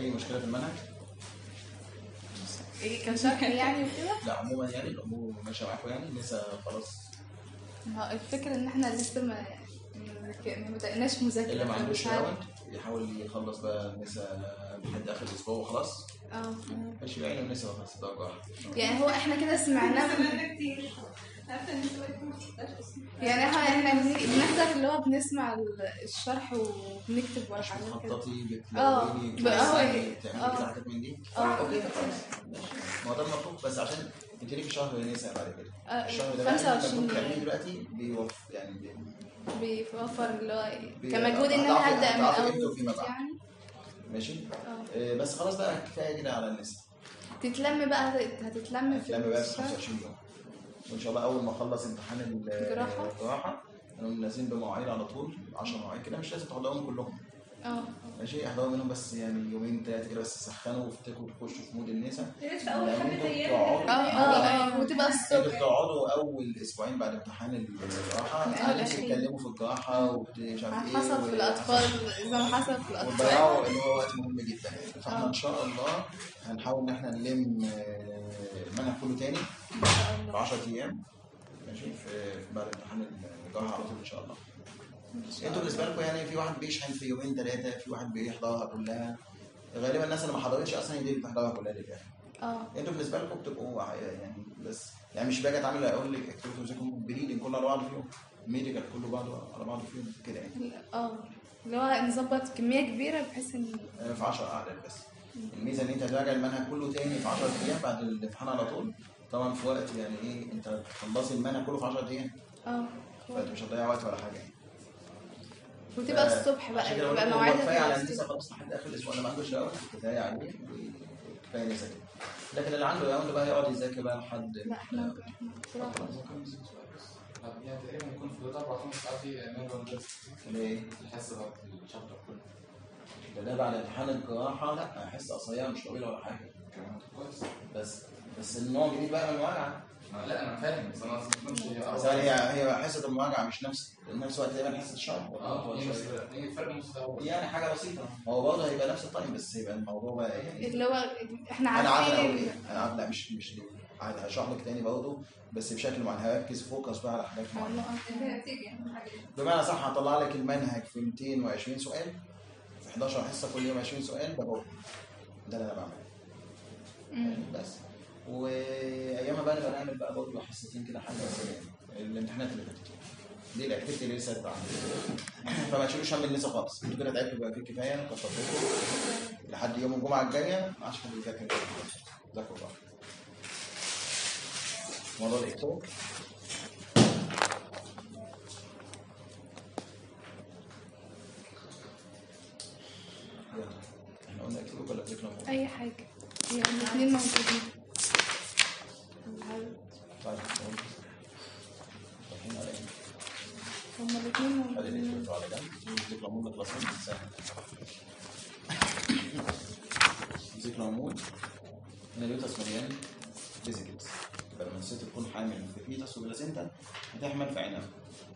اي مشكله في المنهج؟ ايه كشرح يعني وكده؟ لا عموما يعني الامور ماشيه معاكم يعني لسه خلاص؟ الفكره ان احنا لسه ما بدأناش مذاكره. اللي ما عندوش راوند يحاول يخلص بقى لسه لحد اخر الاسبوع وخلاص. ماشي يعني لسه ما خلصت درجه واحده يعني. هو احنا كده سمعناه كتير. عارفه ان انت ما خدتهاش اصلا. يعني احنا بنحضر اللي هو بنسمع الشرح وبنكتب ورا مش حاجات كده. بتخططي بتلوني بتعملي كده حاجات من دي؟ اوكي خلاص ماشي. ما هو ده المطلوب بس عشان انت ليكي شهر نسا بعد كده. الشهر ده بقى 25 بتعمليه دلوقتي بيوفر يعني بيوفر اللي هو كمجهود ان انا هبدا من اول يعني. ماشي. بس خلاص بقى كفايه كده على النسا. تتلم بقى هتتلم في بقى 25 يوم وان شاء الله اول ما اخلص امتحان الجراحه هنقوم نازلين بمواعيد على طول 10 مواعيد كده مش لازم تحضرهم كلهم. ماشي احضروا منهم بس يعني يومين ثلاثه كده بس سخنوا وافتكروا تخشوا في مود النسا. في اول حبه ايام وتبقى الصبح. انتوا بتقعدوا اول اسبوعين بعد امتحان الجراحه تتكلموا في الجراحه ومش عارف ايه حسب في الاطفال زي ما حسب في الاطفال وتضيعوا اللي هو وقت مهم جدا يعني. فاحنا ان شاء الله هنحاول ان احنا نلم المنهج كله تاني في 10 ايام ماشي في بعد امتحان الجراحه على طول ان شاء الله. انتوا بالنسبه لكم يعني في واحد بيشحن في يومين ثلاثه في واحد بيحضرها كلها. غالبا الناس اللي ما حضرتش اصلا دي بتحضرها كلها للاخر. انتوا بالنسبه لكم بتبقوا يعني بس يعني مش باجي اتعامل اقول لك اكتبوا زيكم بريدنج كله على بعض فيهم ميديكال كله بعضه على بعضه فيهم كده يعني. اللي هو نظبط كميه كبيره بحيث ان في 10 اعداد بس. الميزه ان انت هتراجع المنهج كله تاني في 10 ايام بعد الامتحان على طول طبعا في وقت يعني ايه انت هتخلصي المنهج كله في 10 ايام. فانت مش هتضيع وقت ولا حاجه يعني. وتبقى الصبح بقى يبقى مواعيدها كفايه على النساء خلاص لحد اخر الاسبوع اللي ما عندوش راوند كفايه عليه كفايه نساء كده. لكن اللي عنده راوند بقى يقعد يذاكر بقى لحد لا احنا يعني تقريبا يكون في 4 5 ساعات دي مانوال بس. ليه؟ الحصه بعد الشابتر كله. ده بعد امتحان الجراحه لا حصه قصيره مش طويله ولا حاجه. كويس. بس النوع جديد بقى من المراجعه. لا انا فاهم بس انا بس هي حصه المراجعه مش نفس الوقت تقريبا حصه الشرح. فرق نص يعني حاجه بسيطه هو برضه هيبقى نفس التايم بس هيبقى الموضوع بقى يعني اللي هو احنا عارفين انا لا مش هشرح لك تاني برضه بس بشكل معين هركز فوكس بقى على حاجات معينه. بمعنى صح هطلع لك المنهج في 220 سؤال في 11 حصه كل يوم 20 سؤال ده اللي انا بعمله. بس وايامها بقى نبقى نعمل بقى برضه حصتين كده حاجه الامتحانات اللي فاتت دي الاكتيفيتي اللي لسه هتبقى عندنا. فما تشيلوش هم النساء خالص انتوا كده تعبتوا بقى فيه كفايه كترتوا لحد يوم الجمعه الجايه عشان تذاكروا بقى موضوع الاكتوب. احنا قلنا اكتوب ولا ذاكرنا اي حاجه يعني الاثنين موجودين. طيب رايحين على ايه؟ هما الاثنين موجودين. خلي الاكتوب على جنب ذكر عمود مخلصين سهل. ذكر عمود هنا اليوتس مليان فيزيكلز. لما الست تكون حامل في فيتس وبلاسينتا هتحمل في عنب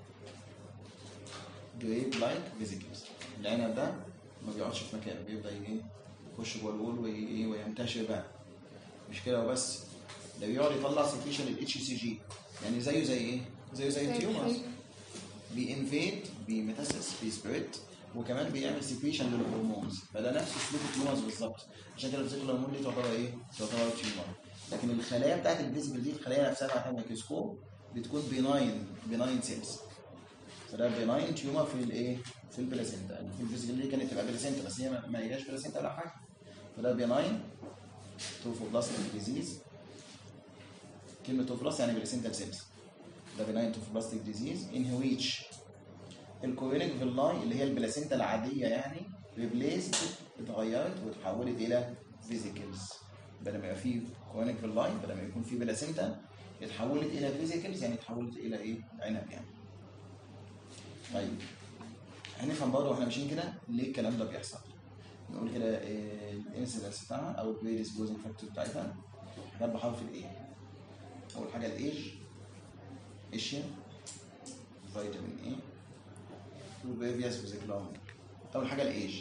جريب لايك فيزيكلز. العنب ده ما بيقعدش في مكانه بيبدا يخش جوه الول وينتشر بقى. مش كده وبس ده بيقعد يطلع سكريشن الاتش سي جي يعني زي ايه؟ زي التيومرز بينفيد بيميتاسيس بيسبريت وكمان بيعمل سكريشن للهرمونز. فده نفس اسلوب التيومرز بالظبط. عشان كده الفيزيكال هرمون دي تعتبر ايه؟ تعتبر تيومر. لكن الخلايا بتاعت الفيزيكال دي الخلايا نفسها تحت الميكروسكوب بتكون بيناين سيلز. فده بيناين تيومر في الايه؟ في البلاسينتا. يعني في الفيزيكال دي كانت تبقى بلاسينتا بس هي ما هياش بلاسينتا ولا حاجه. فده بيناين توفوبلاستيك ديزيز. كلمه توفوبلاست يعني بلاسينتا سيلز. ده بيناين توفوبلاستيك ديزيز ان ويتش الكورونيك فيلاي اللي هي البلاسينتا العاديه يعني ريبليسد اتغيرت وتحولت الى فيزيكلز. بدل ما يبقى فيه كورونيك فيلاي بدل ما يكون فيه بلاسينتا اتحولت الى فيزيكلز يعني اتحولت الى ايه؟ عنب يعني. طيب هنفهم برضه واحنا ماشيين كده ليه الكلام ده بيحصل. نقول كده الانسيدنس بتاعها او البريديسبوزنج فاكتور بتاعتها حاجات بحرف الايه. اول حاجه الايج ايشيا فيتامين اي وبيفياس فيزيكلام. اول حاجه الايج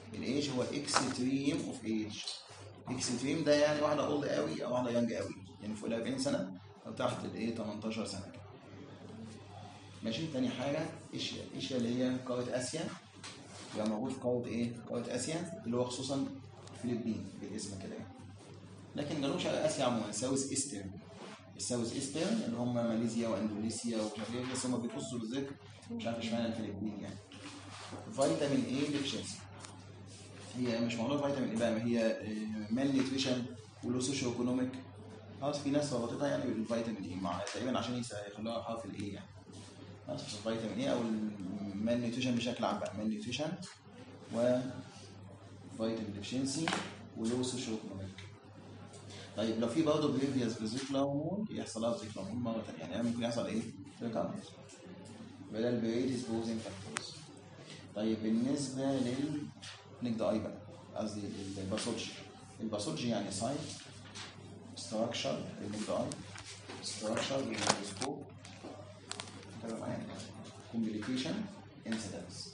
الايج هو اكستريم اوف ايج. اكستريم ده يعني واحده اولد قوي او واحده يانج قوي، يعني فوق ال 40 سنه او تحت الايه 18 سنه كده. ماشي. تاني حاجه ايشيا. ايشيا اللي هي قاره اسيا، يبقى موجود في قاره ايه؟ قاره اسيا، اللي هو خصوصا الفلبين بالاسم كده يعني. لكن جنوب شرق اسيا عموما ساوث ايسترن. الساوث ايسترن اللي هم ماليزيا واندونيسيا ومش عارف ايه، بس هم بيخصوا بالذكر مش عارف اشمعنى الفلبين يعني. فيتامين ايه ديفشنسي. هي مش موضوع فيتامين ايه بقى، ما هي مال نيوتريشن ولو سوشيو ايكونوميك. خلاص في ناس ربطتها يعني بالفيتامين اي مع تقريبا عشان يخلوها حرف الاي يعني. خلاص الفيتامين اي او المال نيوتريشن بشكل عام بقى، مال نيوتريشن و فيتامين ديفشنسي ولو سوشيو ايكونوميك. طيب لو في برضه بريفيوس فيزيكولا هرمون يحصل لها فيزيكولا هرمون مره ثانيه، يعني ممكن يحصل ايه؟ ريكارنس بدل البريديسبوزنج فاكتورز. طيب بالنسبه للنجد اي بقى، قصدي الباثولوجي. الباثولوجي يعني سايت ستراكشر النجد اي، ستراكشر بالميكروسكوب، تمام معايا؟ كومبليكيشن انسيدنس.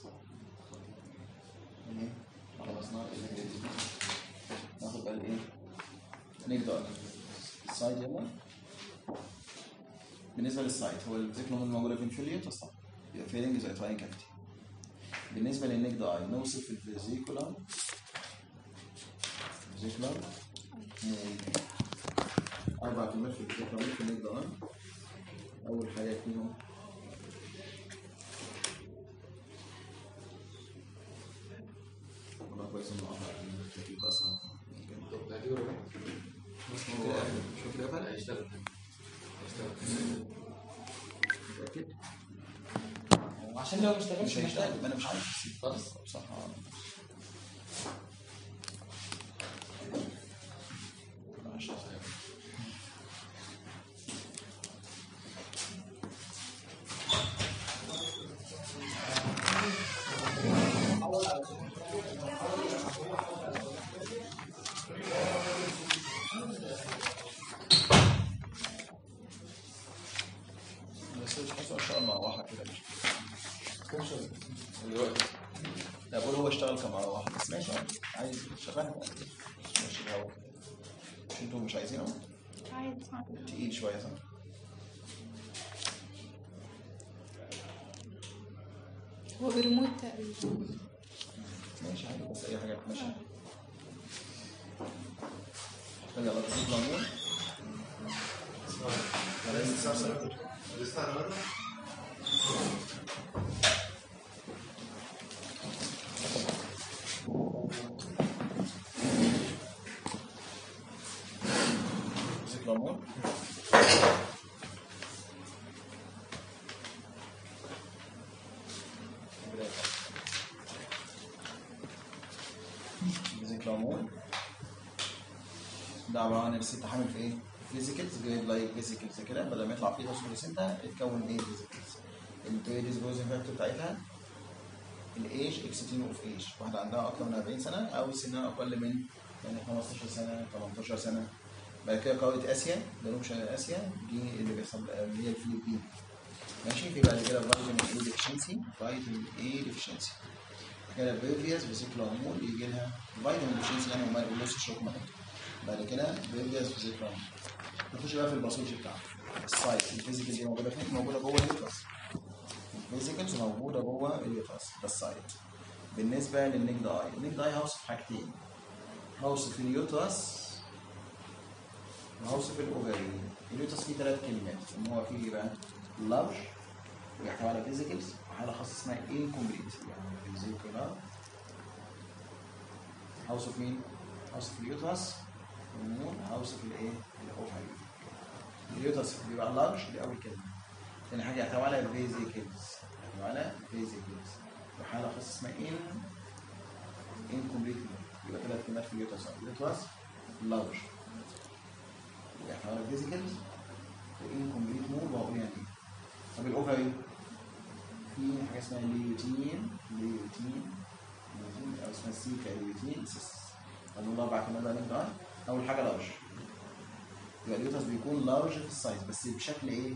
ايه؟ خلصنا ناخد بقى الايه؟ نجد اي. السايت يلا. بالنسبه للسايت هو الفيزيكولا هرمون موجوده فين؟ في اليوتس طبعا، يبقى فيلنج زي تراين كافيتي. بالنسبه للنجد اي نوصف الفيزيكولا اربع كلمات في الفيزيكولا في النجد اي. اول حاجه فيهم والله كويس انه اربع كلمات كتير اصلا. شو كده قفل؟ هيشتغل. متاكد؟ عشان لو ما اشتغلش مش هيشتغل، ما انا مش عارف خالص. صح. ان شاء الله واحد كده مش دلوقتي. لا بقول هو اشتغل كمروحه بس ماشي عايز شغال ماشي الهوا. مش انتوا مش عايزينه؟ عادي. تقيل شويه صح؟ هو بريموت تقريبا. ماشي عادي بس اي حاجه بتمشي. يلا تجيب ليمون. ليمون. بيزك ليمون ده عباره عن الست حامل في ايه؟ فيزيكلز جايب لايك فيزيكلز كده، بدل ما يطلع فيه فوسفوريسنتا اتكون ايه فيزيكلز. البريديسبوزنج فاكتور بتاعتها الايج اكستريم اوف ايج، واحده عندها اكثر من 40 سنه او سنها اقل من يعني 15 سنه 18 سنه. بعد كده قاره اسيا جنوب شرق اسيا دي اللي بيحصل اللي هي الفلبين. ماشي. في بعد كده فيتامين اي ديفشنسي، فيتامين اي ديفشنسي. كده بريفيوس فيزيكولا هرمون يجي لها فيتامين ديفشنسي يعني وما يقولوش الشوك. بعد كده بريفيوس فيزيكولا هرمون. نخش بقى في الباثولوجي بتاعها. السايت الفيزيكال دي موجوده فين؟ موجوده جوه اليوترس. الفيزيكالز موجوده جوه اليوترس ده السايت. بالنسبه للنجد اي، النجد اي هوصف حاجتين، هوصف اليوترس وهوصف الاوفري. اليوترس فيه 3 كلمات ان هو فيه بقى لارج ويحتوي على فيزيكالز وحاله خاصه اسمها انكمبليت يعني فيزيكولار. هوصف مين؟ هوصف اليوترس هرمون، هوصف الايه؟ الاوفري. اليوترس بيبقى لارج دي اول كلمه. ثاني حاجه يحتوي على فيزيكلز، يحتوي على فيزيكلز وحاله خاصه اسمها انكمبليت. يبقى 3 كلمات في اليوترس. اليوترس لارج يحتوي على فيزيكلز وانكمبليت مود، وهقول يعني ايه. طب الاوفري في حاجه اسمها ليوتين او اسمها سيكا ليوتين سيس. هنقول 4 كلمات بقى نبدا. اول حاجه لارج، يبقى اليوترس بيكون لارج في السايز بس بشكل ايه؟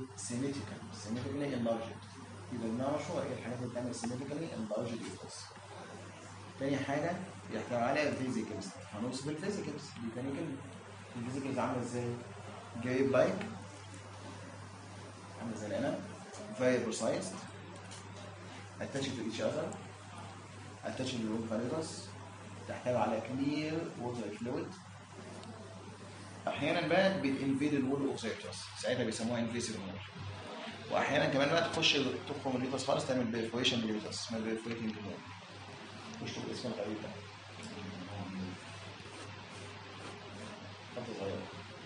سيمتريكالي انلارج. يبقى المعنى مشهور ايه الحاجات اللي بتعمل سيمتريكالي انلارج اليوترس. تاني حاجه يحتوي على فيزيكالز. هنوصف الفيزيكالز دي تاني كلمه. الفيزيكالز عامله ازاي؟ جايب لايك عامله زي العنب variable sized attached to each other attached to the apparatus تحتوي على clear water fluid. احيانا بقى بتنفيد الوول اوف سيرتس ساعتها بيسموها انفيسيف وول. واحيانا كمان بقى تخرم اليوتس خالص تعمل بيرفوريشن لليوتس اسمها بيرفوريتنج وول. مش تبقى اسمها غريب ده خطوه صغيره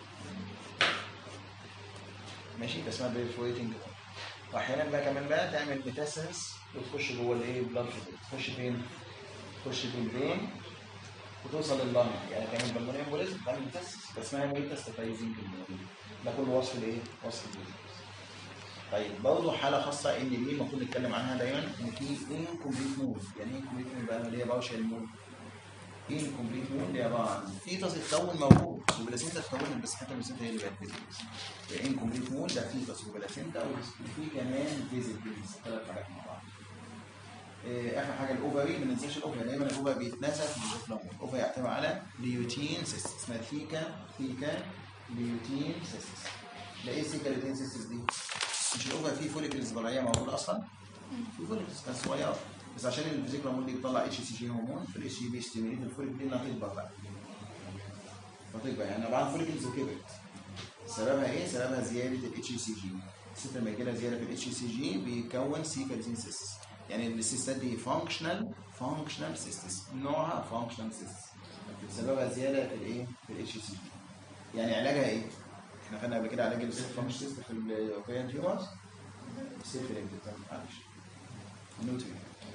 ماشي بس اسمها بيرفوريتنج وول. واحيانا بقى كمان بقى تعمل ميتاسيس وتخش جوه الايه بلاد تخش فين؟ تخش في الفين وتوصل لللنج يعني تعمل بالمونري امبوليزم تعمل ميتاسيس بس اسمها ميتاستايزنج ده كله وصف الايه؟ وصف الفيزيكس. طيب برضه حاله خاصه ان دي المفروض نتكلم عنها دايما ان في انكمبليت مود. يعني ايه انكمبليت مود بقى اللي هي بارشال مود؟ ايه انكمبليت مود اللي هي عباره عن فيتس اتكون موجود وبلاسينتا اتكونت بس حتى البلاسينتا هي اللي بقت فيزيكس. انكمبليت مود ده فيتس وبلاسينتا وفي كمان فيزيكس ثلاث حاجات مع بعض. اخر حاجه الاوفري ما ننساش الاوفري دايما الاوفري بيتناسب في الديفلوبمنت. الاوفري يعتمد على ليوتين سيستس اسمها ثيكا ليوتين سيستس. ده ايه ثيكا ليوتين سيستس دي؟ مش الاوفري فيه فوليكلز ضلعيه موجوده اصلا؟ في فوليكلز بس صغيره بس عشان الفيزيكال هرمون دي بتطلع اتش سي جي هرمون فالاتش سي بي ستيميليت الفوليكل دي انها تكبر بقى. فتكبر يعني بعد فوليكلز وكبرت. سببها ايه؟ سببها زياده الاتش سي جي. الست لما يجي لها زياده في الاتش سي جي بيكون ثيكا ليوتين سيستس. يعني السيستات دي فانكشنال سيستس نوعها فانكشنال سيستس سببها زياده في الايه؟ في الاتش سي جي. يعني علاجها ايه؟ احنا خدنا قبل كده علاج الفانكشنال سيست في الاوفيريان تيومرز سيفرينج معلش نوتري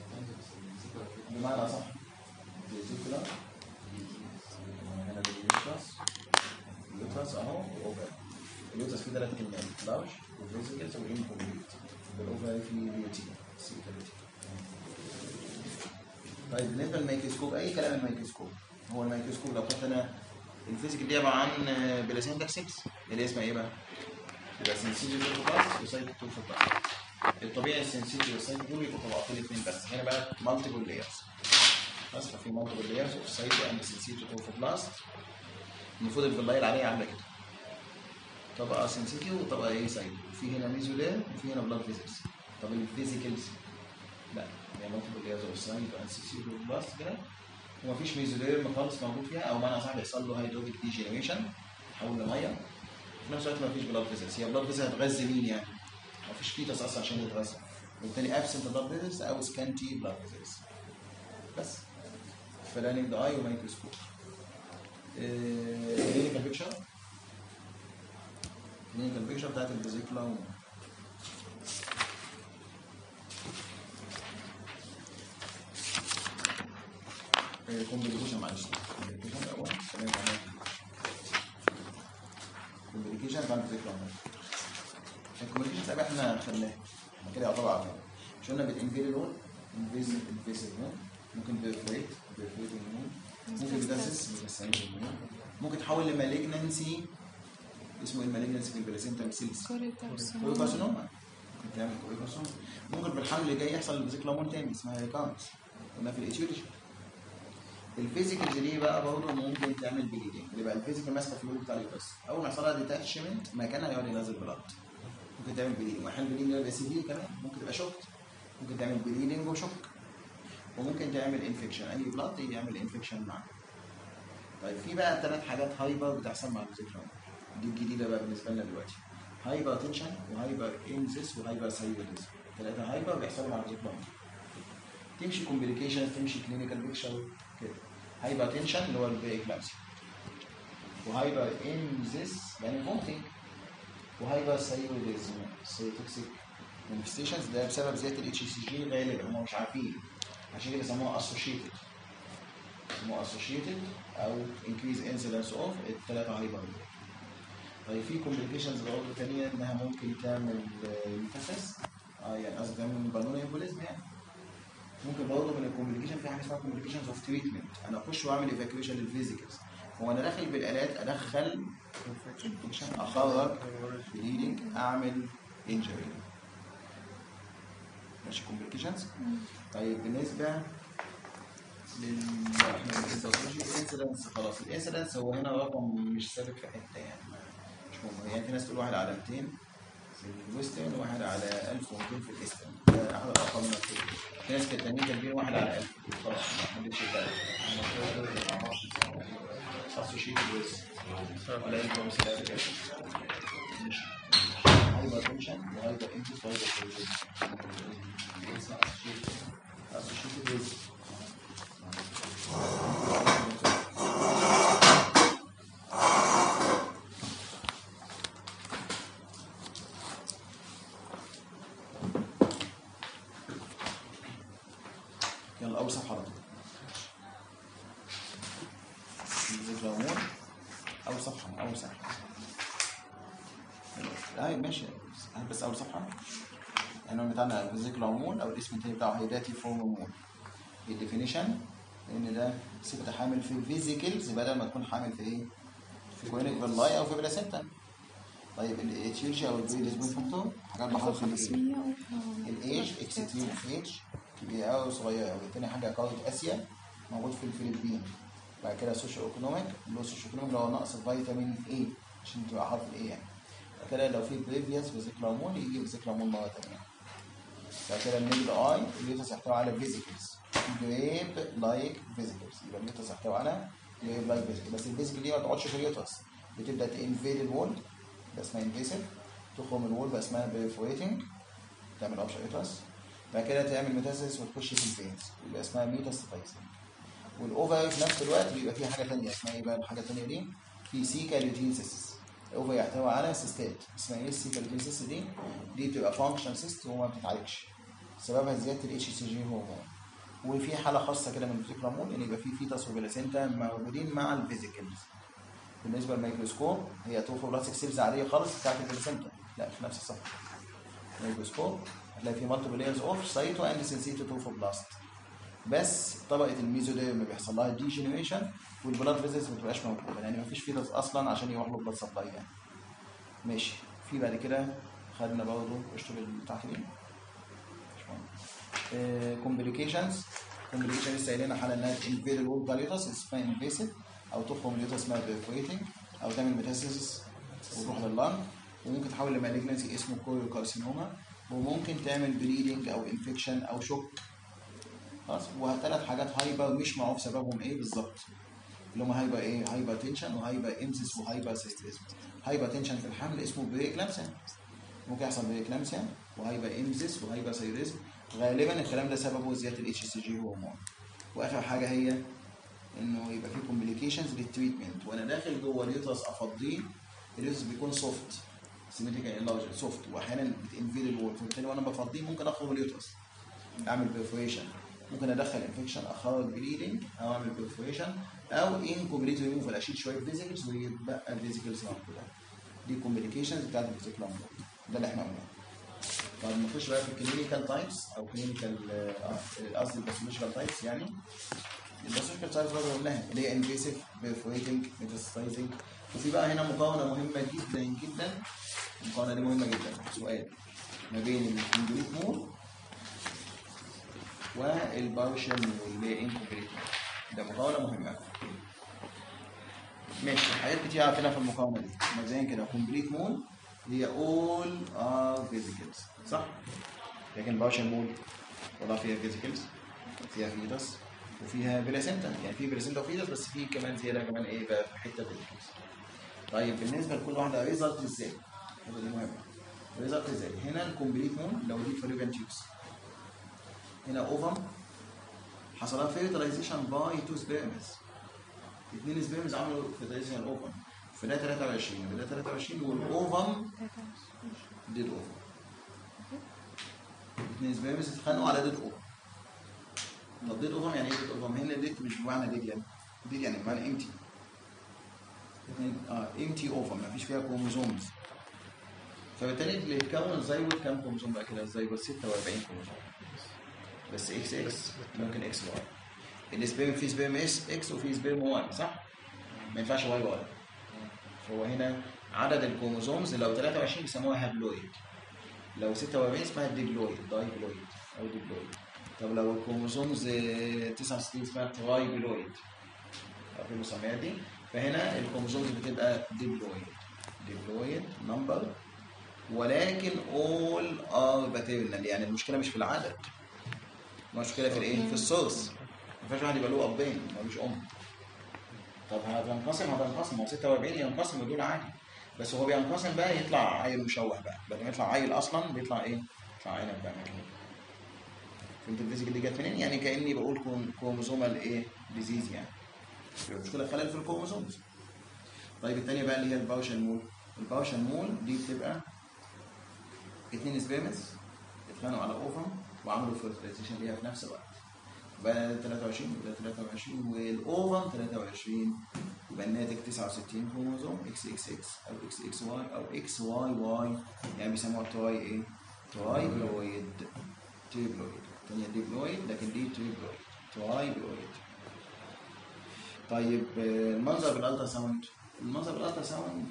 بمعنى صح فيزيكولا هنا اليوترس اهو اوفر. اليوترس فيه ثلاث كلمات لارج وفيزيكلز وانكمبليت. والاوفر فيه ليوتين سيكاليتي. طيب بالنسبه للميكروسكوب اي كلام الميكروسكوب. هو الميكروسكوب لو خدت انا الفيزيكال دي عباره عن بلاسينتا 6 اللي اسمها ايه بقى؟ يبقى سنسيتيف فوكس وسايتو فوكس. الطبيعي السنسيتيف والسايتو دول يبقوا طبقتين اثنين بس. هنا بقى مالتيبل لايرز. بس ففي مالتيبل لايرز اوف سايتو اند سنسيتيف فوكس. المفروض الفيلايل عليه عامله كده. طبقه سنسيتيف وطبقه ايه سايتو. في هنا ميزولير وفي هنا بلاد فيزيكس. طب الفيزيكالز لا هي مالتيبل لايرز اوف سايتو اند سنسيتيف فوكس كده. ومفيش ميزولير خالص موجود فيها او معنى صح بيحصل له هيدروبيك ديجنريشن تحول لميه. في نفس الوقت مفيش بلاد فيزيكس. هي بلاد فيزيكس هتغذي مين يعني؟ مفيش فيتس اصلا عشان يتغذى. وبالتالي ابسنت بلاد فيزيكس او سكانتي بلاد فيزيكس. بس فلانينج ذا اي وميكروسكوب. كلينيكال بيكتشر. كلينيكال بيكتشر بتاعت الفيزيكولا كومبليكيشن معلش كومبليكيشن الاول كومبليكيشن بعد الفيزيكولا. الكومبليكيشن تبقى احنا خدناها كده يعتبر عارفين. مش قلنا بتنفيد لون انفيسيف ممكن بيرفوريت ممكن بتاسس ممكن تحول لمالجنسي. اسمه المالجنسي في البلاسينتا سيلز كوريكارسينوما. ممكن تعمل كوريكارسينوما. ممكن في الحمل اللي جاي يحصل الفيزيكولا تاني اسمها ريكارنس. قلنا في الاتيولوجي. الفيزيكالز دي بقى برضه ممكن تعمل بليدنج. يبقى الفيزيكال ماسكه في الوول بتاع اليوترس. اول ما يحصل لها ديتاتشمنت مكانها يقعد ينزل بلاد. ممكن تعمل بليدنج. واحيانا البليدنج يبقى سيفير كمان. ممكن تبقى شوك. ممكن تعمل بليدنج وشوك. وممكن تعمل انفكشن. اي بلاد يعمل انفكشن معاها. طيب في بقى ثلاث حاجات هايبر بتحصل مع الفيزيكال. دي الجديده بقى بالنسبه لنا دلوقتي. هايبر تنشن وهايبر انزيس وهايبر سايبريزم. ثلاثه هايبر بيحصلوا مع الفيزيكال. تمشي كومبليكيشن تمشي كلينيكال بيكتشر كده. هايبر تنشن اللي هو البريكلامسيا. وهايبر انزيس يعني فومتنج. وهايبر سايبريزم سيتوكسيك مانيفستيشنز ده بسبب زياده الاتش سي جي غالبا هم مش عارفين. عشان كده بيسموها اسوشيتد. بيسموها اسوشيتد او انكريز انسيدنس اوف الثلاثه هايبر. طيب في كومبليكيشنز برضه ثانيه انها ممكن تعمل ميتاسيس يعني قصدي تعمل بالونري امبوليزم يعني. ممكن برضه من الكومبليكيشن في حاجه اسمها كومبليكيشنز اوف تريتمنت. انا اخش واعمل ايفاكيويشن للفيزيكالز. هو انا داخل بالالات ادخل اخرج بليدنج اعمل انجري. ماشي كومبليكيشنز. طيب بالنسبه الانسيدنس خلاص. الانسيدنس هو هنا رقم مش ثابت في حته يعني مش مهم. يعني في ناس تقول 1 على 200 في الويسترن و1 على 1200 في الايسترن، ده احد الارقام المكتوبه. في ناس تانيين كاتبين 1 على 1000 خلاص ما حدش يتابع. اسوشيتد ويز ولا انكم سلاب هايبر تنشن وهايبر انتس وهايبر اسوشيتد ويز. يلا أول صفحة على طول. الهرمون أول صفحة أول صفحة. ماشي بس أول صفحة. العنوان بتاعنا الفيزيكال هرمون أو الاسم التاني بتاعه هيداتي فورم هرمون. الديفينيشن إن ده ست حامل في الفيزيكلز بدل ما تكون حامل في إيه؟ في كوينيك فيلاي أو في بلاسنتا. طيب الاتيولوجي أو البريديسبوزنج فاكتور حاجات بحرف الإيه؟ الإيج اكستريم إيج كبيرة أوي صغيرة أوي. تاني حاجة قارة آسيا موجود في الفلبين. بعد كده سوشيو ايكونوميك اللي هو سوشيو ايكونوميك اللي هو نقص فيتامين اي عشان تبقى حرف الاي يعني. بعد كده لو في بريفيوس فيزيكال هرمون يجي فيزيكال هرمون مرة تانية. بعد كده النيجل اي اليوتس يحتوي على فيزيكلز جريب لايك فيزيكلز. يبقى اليوتس يحتوي على جريب لايك فيزيكلز بس الفيزيكل دي ما تقعدش في اليوتس بتبدأ تنفيد الوول ده اسمها انفيسيف تخرم الوول بقى اسمها بريفوريتنج تعمل اوبشن يوتس. بعد كده تعمل ميتاسيس وتخش في الفينز يبقى اسمها ميتاستايزنج. والاوفر في نفس الوقت بيبقى فيها حاجه ثانيه اسمها ايه بقى الحاجه الثانيه دي؟ في سيكا لوتين سيستس. الاوفر يحتوي على سيستات اسمها ايه السيكا لوتين سيست دي؟ دي بتبقى فانكشن سيست وما بتتعالجش سببها زياده الاتش سي جي هرمون. وفي حاله خاصه كده من الفيزيكال هرمون ان يبقى في فيتاس وبلاسينتا موجودين مع الفيزيكلز. بالنسبه للميكروسكوب هي توفوبلاستيك سيلز عاديه خالص بتاعت البلاسينتا لا في نفس الصفحه. الميكروسكوب هتلاقي في مالتيبل لايرز اوف سايتو اند سنسيتو توفوبلاست بس طبقه الميزوديرم بيحصل لها ديجنريشن والبلاد فيزلز ما بتبقاش موجوده يعني ما فيش فيتاس اصلا عشان يروح له بلاد سبلاي يعني. ماشي في بعد كده خدنا برضه اشتغل بتاعت دي مش مهم. كومبليكيشنز لسه قايلين حاله انها انفيد الوول دايليتس اسمها انفيسيف او تخرم اليوتس اسمها بيرفوريتنج او تعمل ميتاسيس وتروح لللنج وممكن تحول لمالجنسي اسمه كوريو كارسينوما وممكن تعمل بليدنج او انفكشن او شوك خلاص. وثلاث حاجات هايبر مش معروف سببهم ايه بالظبط اللي هم هايبر ايه؟ هايبر تنشن وهايبر امسيس وهايبر سيستيزم. هايبر تنشن في الحمل اسمه بريكلامسيا ممكن يحصل بريكلامسيا وهايبر امسيس وهايبر سيريزم غالبا الكلام ده سببه زياده الاتش سي جي هرمون. واخر حاجه هي انه يبقى في كومبليكيشنز للتريتمنت وانا داخل جوه اليوترس افضيه. اليوترس بيكون سوفت سيمتريكال انلارجد سوفت واحيانا بتنفيد الوول فبالتالي وانا بفضيه ممكن اخرج اليوترس اعمل بيرفوريشن ممكن ادخل انفكشن اخرج بليدنج او اعمل بيرفوريشن او انكومبليت ريموفال اشيل شويه فيزيكلز ويتبقى الفيزيكلز موجوده. دي كومبليكيشنز بتاعت الفيزيكال هرمون ده اللي احنا قلناه. طب نخش بقى في الكلينيكال تايبس او كلينيكال قصدي الباثولوجيكال تايبس يعني. الباثولوجيكال تايبس برضه قلناها اللي هي انفيسيف بيرفوريتنج ميتاستايزنج. وفي بقى هنا مقارنه مهمه جدا جدا. المقارنه دي مهمه جدا سؤال ما بين الكومبليت مول والبارشل اللي هي انكومبليت ده مقارنه مهمه. ماشي حاجات كتير عارفينها في المقارنه دي مبدئيا كده كومبليت مول هي all are physicals صح؟ لكن بارشل مول ولا فيها physicals فيها فيتاس وفيها بلاسينتا يعني في بلاسينتا وفيتاس بس في كمان زياده كمان ايه بقى في حته physicals. طيب بالنسبه لكل واحده ريزلت ازاي؟ دي مهمه. ريزلت ازاي؟ هنا الكومبليت مول لو دي فالوبيان تيوبس هنا اوفم حصل لها فيرتلايزيشن باي 2 سبيرمز 2 سبيرمز عملوا فيرتلايزيشن الاوفم فده 23 وده 23 والاوفم ديد اوفم 2 سبيرمز اتخانقوا على ديد اوفم. طب ديد اوفم يعني ايه ديد اوفم؟ هنا ديد مش بمعنى ديد يعني ديد يعني بمعنى امتي امتي اوفم مفيش فيها كروموزومز فبالتالي اللي يتكون الزيجوت كام كروموزوم بقى كده الزيجوت 46 كروموزوم بس اكس اكس ممكن اكس واي. السبيرم في سبيرم اكس وفي سبيرم واي صح؟ ما ينفعش واي واي. فهو هنا عدد الكروموزومز لو 23 بيسموها هابلويد لو 46 اسمها ديبلويد دايبلويد او ديبلويد. طب لو الكروموسومز 69 اسمها ترايبلويد او في المسميات دي، فهنا الكروموسومز بتبقى ديبلويد نمبر، ولكن all are paternal. يعني المشكله مش في العدد، المشكله في الايه؟ في السورس. ما ينفعش واحد يبقى له ابين ملوش ام. طب هتنقسم ما هو 46 ينقسم ودول عادي، بس هو بينقسم بقى يطلع عيل مشوه بقى، بدل ما يطلع عيل اصلا بيطلع ايه؟ يطلع عنب بقى مكان. فهمت الفيزيك دي جت منين؟ يعني كاني بقول كروموسومال ايه؟ ديزيز يعني. المشكله خلل في الكروموسومز. طيب الثانيه بقى اللي هي الباوشن مول. الباوشن مول دي بتبقى 2 سبيرمز اتخانقوا على اوفم وعملوا فيرتيلايزيشن ليها في نفس الوقت. يبقى 23 وده 23 والاوفم 23، يبقى الناتج 69 كروموسوم اكس اكس اكس او اكس اكس واي او اكس واي واي، يعني بيسموها تراي ايه؟ ترايبلويد. تريبلويد، الثانيه ديبلويد لكن دي تريبلويد ترايبلويد. طيب المنظر بالالترا ساوند، المنظر بالالترا ساوند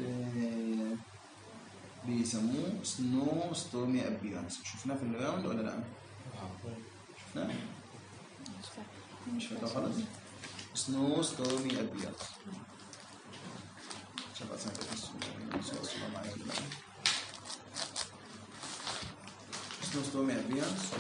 بيسموه سنو ستورمي ابيرنس. شفناه في الراوند ولا لا؟ شفناه؟ مش فاكر خالص. سنو ستورمي ابيرنس. شوف اسمع الصوره معايا ولا لا. سنو ستورمي ابيرنس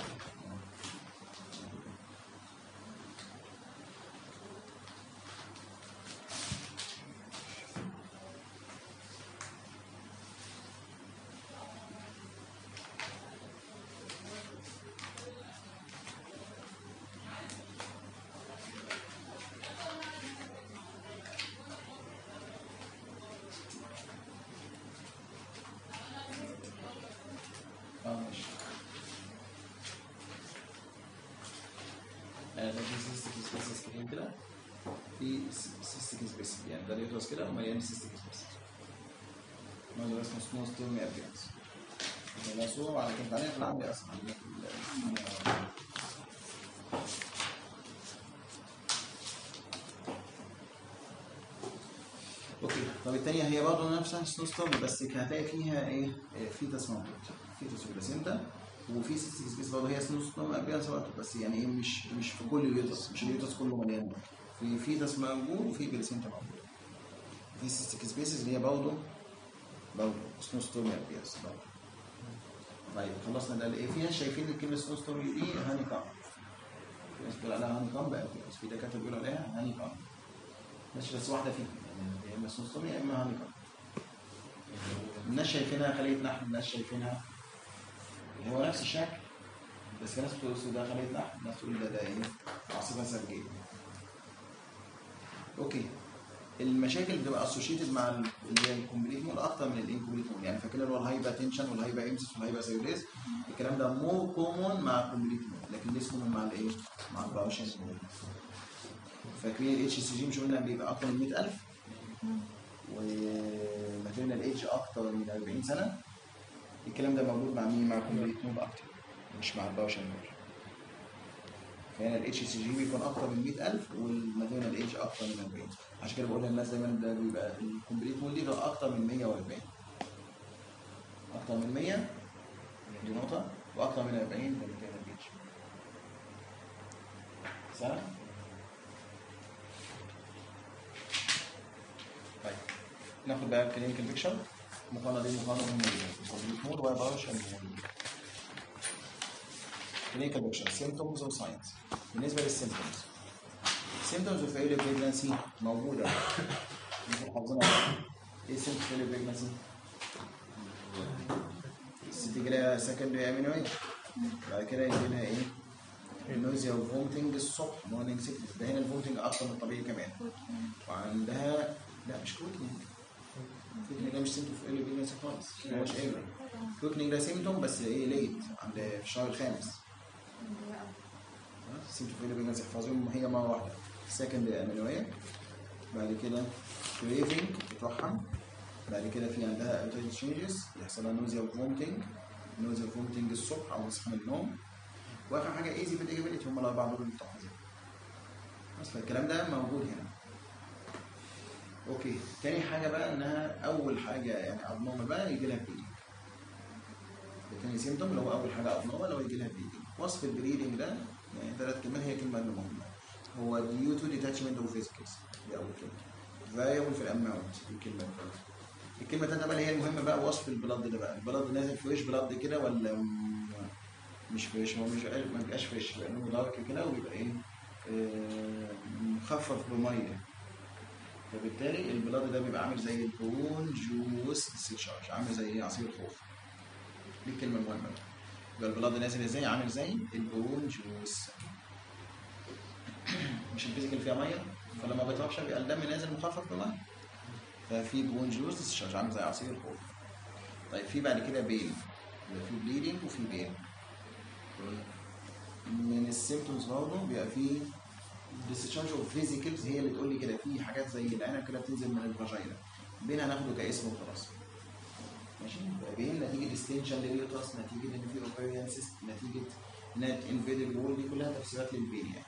كده في سيستيك سبيس، يعني ده اليوترس كده ومليان سيستيك سبيس. ما اسمه سنو ستورمي ابيرنس. ده صوره وعلى كده عليها في العملي اصلا. اوكي. طب الثانيه هي برضه نفسها سنو ستورمي، بس هتلاقي فيها ايه؟ فيتس موجود، فيتس وبلاسينتا، وفي سيستيك سبيس برضه هي سنو ستورمي ابيرنس برضه، بس يعني ايه مش في كل اليوترس، مش اليوترس كله مليان. في فيتس موجود وفي بلاسينتا موجود. في سيستيك سبيسز اللي هي برضه سنو ستورمي ابيرنس برضه. طيب خلصنا ده ايه؟ في ناس شايفين الكلمه سنو ستورمي دي هاني كام. في ناس بتقول عليها هاني كام بقى، في دكاتره بيقولوا عليها هاني كام. بس واحده فيهم يعني، يا اما سنو ستورمي يا اما هاني كام. الناس شايفينها خليه نحل، الناس شايفينها هو نفس الشكل، بس في ناس بتقول ده خليه نحل، ناس تقول ده ايه؟ عاصفه ثلجيه. اوكي. المشاكل بتبقى اسوشيتد مع اللي هي الكومبليت مول اكتر من الانكومبليت مول، يعني فاكرين اللي هو الهايبر تنشن والهايبر امسس والهايبر سيوليز، الكلام ده مو كومون مع الكومبليت مول، لكن ليس كومون مع الايه؟ مع الباوشن مول. فاكرين الاتش سي جي مش قلنا بيبقى اكتر من 100,000 وماتيريال الايدج اكتر من 40 سنه، الكلام ده موجود مع مين؟ مع الكومبليت مول اكتر مش مع الباوشن مول. فهنا الاتش سي جي بيكون اكتر من 100,000 والماتيريال ايدج اكتر من 40. عشان كده بقول للناس دايما ده بيبقى الكومبليت مول دي بقى اكتر من 140. اكتر من 100 دي نقطه، واكتر من 40 ده الماتيريال ايدج. سهل؟ طيب ناخد بقى الكلينيكال بيكشر. المقارنه دي مقارنه مهمه جدا، كومبليت مول وباوشن مول. كلينيكال بيكشر سيمبتومز وساينز. بالنسبه للسيمبتومز، سيمبتومز اوف ايرلي بريجنسي موجوده، انتوا حافظينها. ايه سيمبتومز اوف ايرلي بريجنسي؟ الست جالها سكندري امينويد، بعد كده يجي لها ايه؟ النوزيا وفومتنج الصبح، مورنينج سيكنس، ده هنا الفومتنج اكتر من الطبيعي كمان. وعندها لا مش كويكنينج، كويكنينج ده مش سيمبتوم اوف ايرلي بريجنسي خالص، ما هوش ايرلي. كويكنينج ده سيمبتوم بس ايه؟ ليت، عند في الشهر الخامس. سيمتوم اوف ايرلي بريجنسي احفظوهم هي مره واحده. سكندري امينويد، بعد كده كريفنج بتوحم، بعد كده في عندها ابيتايت تشينجز، يحصل لها نوزيا وفومتنج، نوزيا وفومتنج الصبح او تصحى من النوم، واخر حاجه ايزي فيتيجابيلتي. هم الاربعه دول اللي بتحفظهم. بس فالكلام ده موجود هنا. اوكي. تاني حاجه بقى انها اول حاجه يعني ابنورمال بقى يجي لها بليدنج. ده تاني سيمتوم اللي هو اول حاجه ابنورمال اللي هو يجي لها بليدنج. وصف البليدنج ده يعني 3 كلمات هي كلمه مهمه. هو due to detachment of vesicles دي اول كلمه. variable في الاماونت دي الكلمه الثالثه. الكلمه الثالثه بقى اللي هي المهمه بقى وصف البلاد ده بقى. البلاد نازل فريش بلاد كده ولا مش فريش؟ هو مش ما بيبقاش فريش لانه دارك كده وبيبقى ايه مخفف بميه. فبالتالي البلاد ده بيبقى عامل زي البون جوس ديسشارج، عامل زي ايه عصير خوخ. دي الكلمه المهمه. يبقى البلاد نازل ازاي؟ عامل زي البون جوس. مش الفيزيكال فيها ميه فلما بيتربش بيبقى الدم نازل مخفف بميه. ففي بون جوس ديسشارج عامل زي عصير الخوخ. طيب في بعد كده بين، يبقى في بليدنج وفي بين. من السيمبتومز برضه بيبقى في discharge of physicals هي اللي تقول لي كده في حاجات زي العنب كده بتنزل من الفاجينا. بين هناخده كاسم وخلاص. ماشي؟ يبقى بين نتيجه ديستنشن لليوترس، نتيجه ان في اوفريان سيست، نتيجه نت انفيدد وول، دي كلها تفسيرات للبين يعني.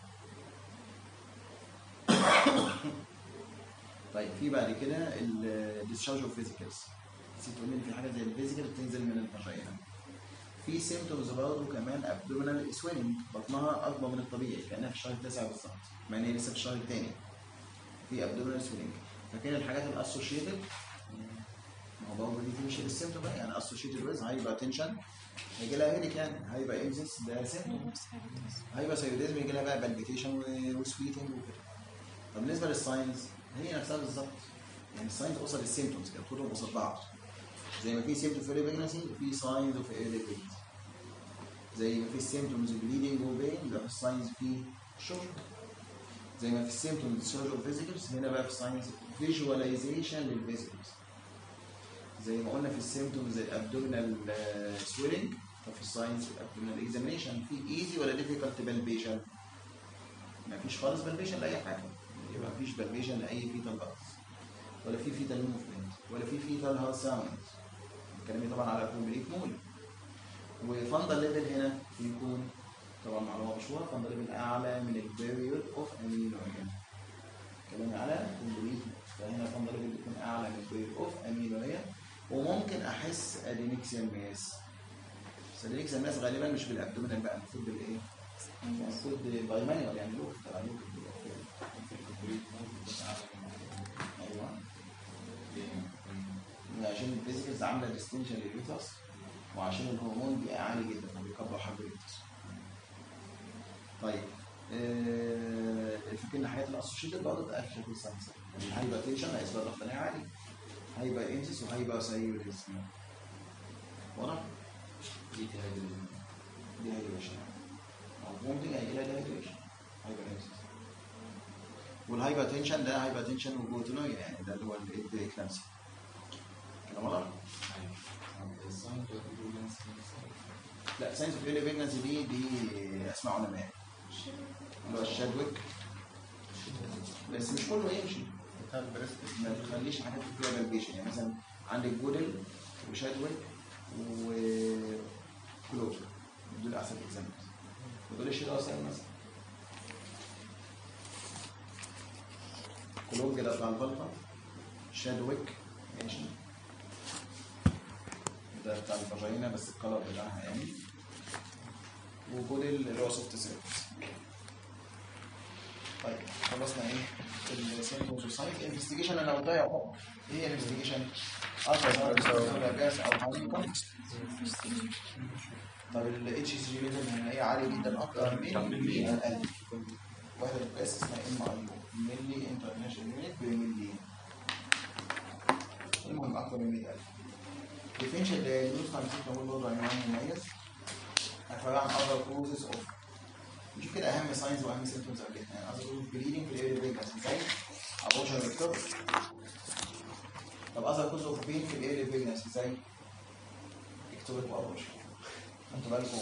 طيب في بعد كده الديسشارج اوف فيزيكالز. نسيت تقول لي في حاجه زي الفيزيكال بتنزل من الفاجينا. في سيمتومز برضه كمان ابدومينال سويلنج، بطنها اكبر من الطبيعي كانها في الشهر 9 بالظبط مع ان هي لسه في الشهر الثاني. في ابدومينال سويلنج. فكان الحاجات الاسوشيتد ما هو برضه دي تمشي بالسيمتوم بقى يعني اسوشيتد ويز هايبر تنشن هيجي لها هيدك يعني هايبر انزس ده سيمتوم. هايبر ثايرويدزم يجي لها بقى بالبيتيشن وسويتنج وكده. طب بالنسبه للساينز هي نفسها بالظبط يعني الساينز قصاد السيمتومز كده كلهم قصاد بعض. زي ما في سيمتوم في البريجنسي في ساينز اوف ايرلي. زي ما في السيمتومز بليدنج وبين يبقى في الساينز في شورت. زي ما في السيمتومز ديسشارج اوف فيزيكلز هنا بقى في الساينز فيجواليزيشن للفيزيكلز. زي ما قلنا في السيمتومز الابدومينال سويلنج ففي الساينز الابدومينال اكزامينشن في ايزي ولا ديفيكالت بالبيشن؟ ما فيش خالص بالبيشن لاي حاجه. يبقى ما فيش بالبيشن لاي فيتال بالز ولا في فيتال موفمنت ولا في فيتال هارت ساوند. الكلام طبعا على كومبليت مول. وفندل ليفل هنا بيكون طبعا معلومه مشهوره فندل ليفل اعلى من البيريود اوف امينوريا. كلامي على كومبليت فهنا فندل ليفل بيكون اعلى من البيريود اوف امينوريا. وممكن احس ادينكسيا ماس. بس ادينكسيا ماس غالبا مش بالابدومينال بقى المفروض بالايه؟ المفروض بايمانيوال يعني لوك طبعا لوك في الكومبليت ايوه عشان الفيزيكالز عامله ديستنشن لليوترس وعشان الهرمون بيبقى عالي جدا فبيكبر حجم اليوترس. طيب فاكرين حاجات الاسوشيتد برضه بتبقى في شكل ساينس. الهايبر تنشن هيصير ضغط عالي، هايبر انسس وهايبر ثايرويدزم. واضح؟ دي هايدريشن او ممكن هيجي لها ديهايدريشن هايبر انسس. والهايبر تنشن ده هايبر تنشن وجلوتونوريا يعني ده اللي هو البريكلامسيا. كده واضح؟ لا ساينس اوف ايرلي بريجنسي دي اسماء علماء اللي هو الشادويك بس مش كله يمشي. ما تخليش حاجات فيها بالبيشن يعني مثلا عندك جودل وشادويك وكلوب دول احسن اكزامبلز. ودول الشيء اصلا مثلا كلوب كده بتاع الفلفا، شادويك ماشي ده بتاع الفاجينا بس الكلر بتاعها يعني، وجودل اللي هو سوفت سيرفيس. طيب خلصنا ايه؟ السيمبتومز والساينز. الانفستيجيشن انا قلتها اهو. ايه هي الانفستيجيشن؟ ألترا جاس او هانيكوم. طب الاتش سي جي ليفل هنلاقيه عالي جدا اكتر من ملي اقل. وحده القياس اسمها ام اي يو ملي انترناشونال يونت بالملي. المهم اكتر من 100,000. ديفينشن دايجنوز 50 كمان برضه عنوان مميز. هنفرق عن اذر كوزز اوف نشوف كده اهم ساينز واهم سيمبتومز قابلتنا يعني اذر كوز بليدنج في الايرلي بريجنسي زي ابوشن بالطفل. طب اذر كوز اوف بين في الايرلي بريجنسي زي اكتوبيك وابوشن. انتوا بالكم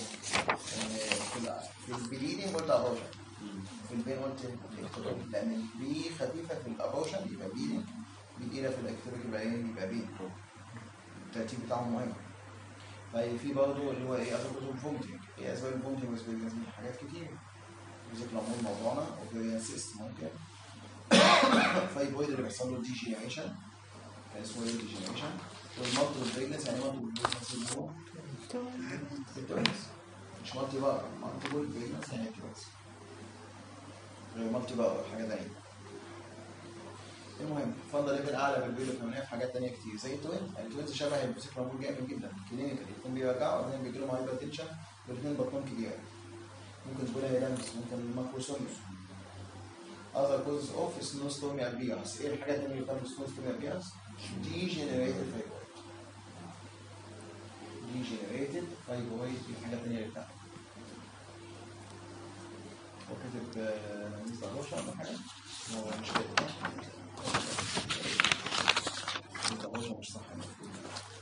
في البليدنج قلت ابوشن في البين قلت اكتوبيك لان البي خفيفه في الابوشن يبقى بليدنج، بتقيله في الاكتوبيك يبقى ايه؟ يبقى بين. الترتيب بتاعهم مهم. طيب في برضه اللي هو ايه اذر كوز اوف فومتنج. ايه اسباب الفومتنج والسبيرجنسي؟ حاجات كتير. ذكر العموم موضوعنا اوفيريان سيست ممكن. فايبويد اللي بيحصل له ديجينيريشن كان اسمه ايه ديجينيريشن. والمالتيبل بريجنسي يعني مالتيبل بريجنسي اللي هو التوينز مش مالتي بار، مالتيبل بريجنسي يعني توينز، غير مالتي بار حاجه ثانيه. المهم فضل ليفل اعلى بالبيلو كمان في حاجات ثانيه كتير زي التوين. التوينز شبه البسيكلامول جامد جدا كلينيكال، الاثنين بيوجعوا والاثنين بيجي لهم هايبرتنشن والاثنين بطنهم كبيره، ممكن تكون هيلامس، ممكن ماكروسوميوس. other causes of سنوستوميا البياس. ايه الحاجات اللي بتعمل سنوستوميا البياس؟ degenerated fibroid. degenerated fibroid دي الحاجات الثانيه اللي بتعمل. هو كاتب مستغربش ولا حاجه؟ هو مش كاتب مستغربش مش صح المفروض.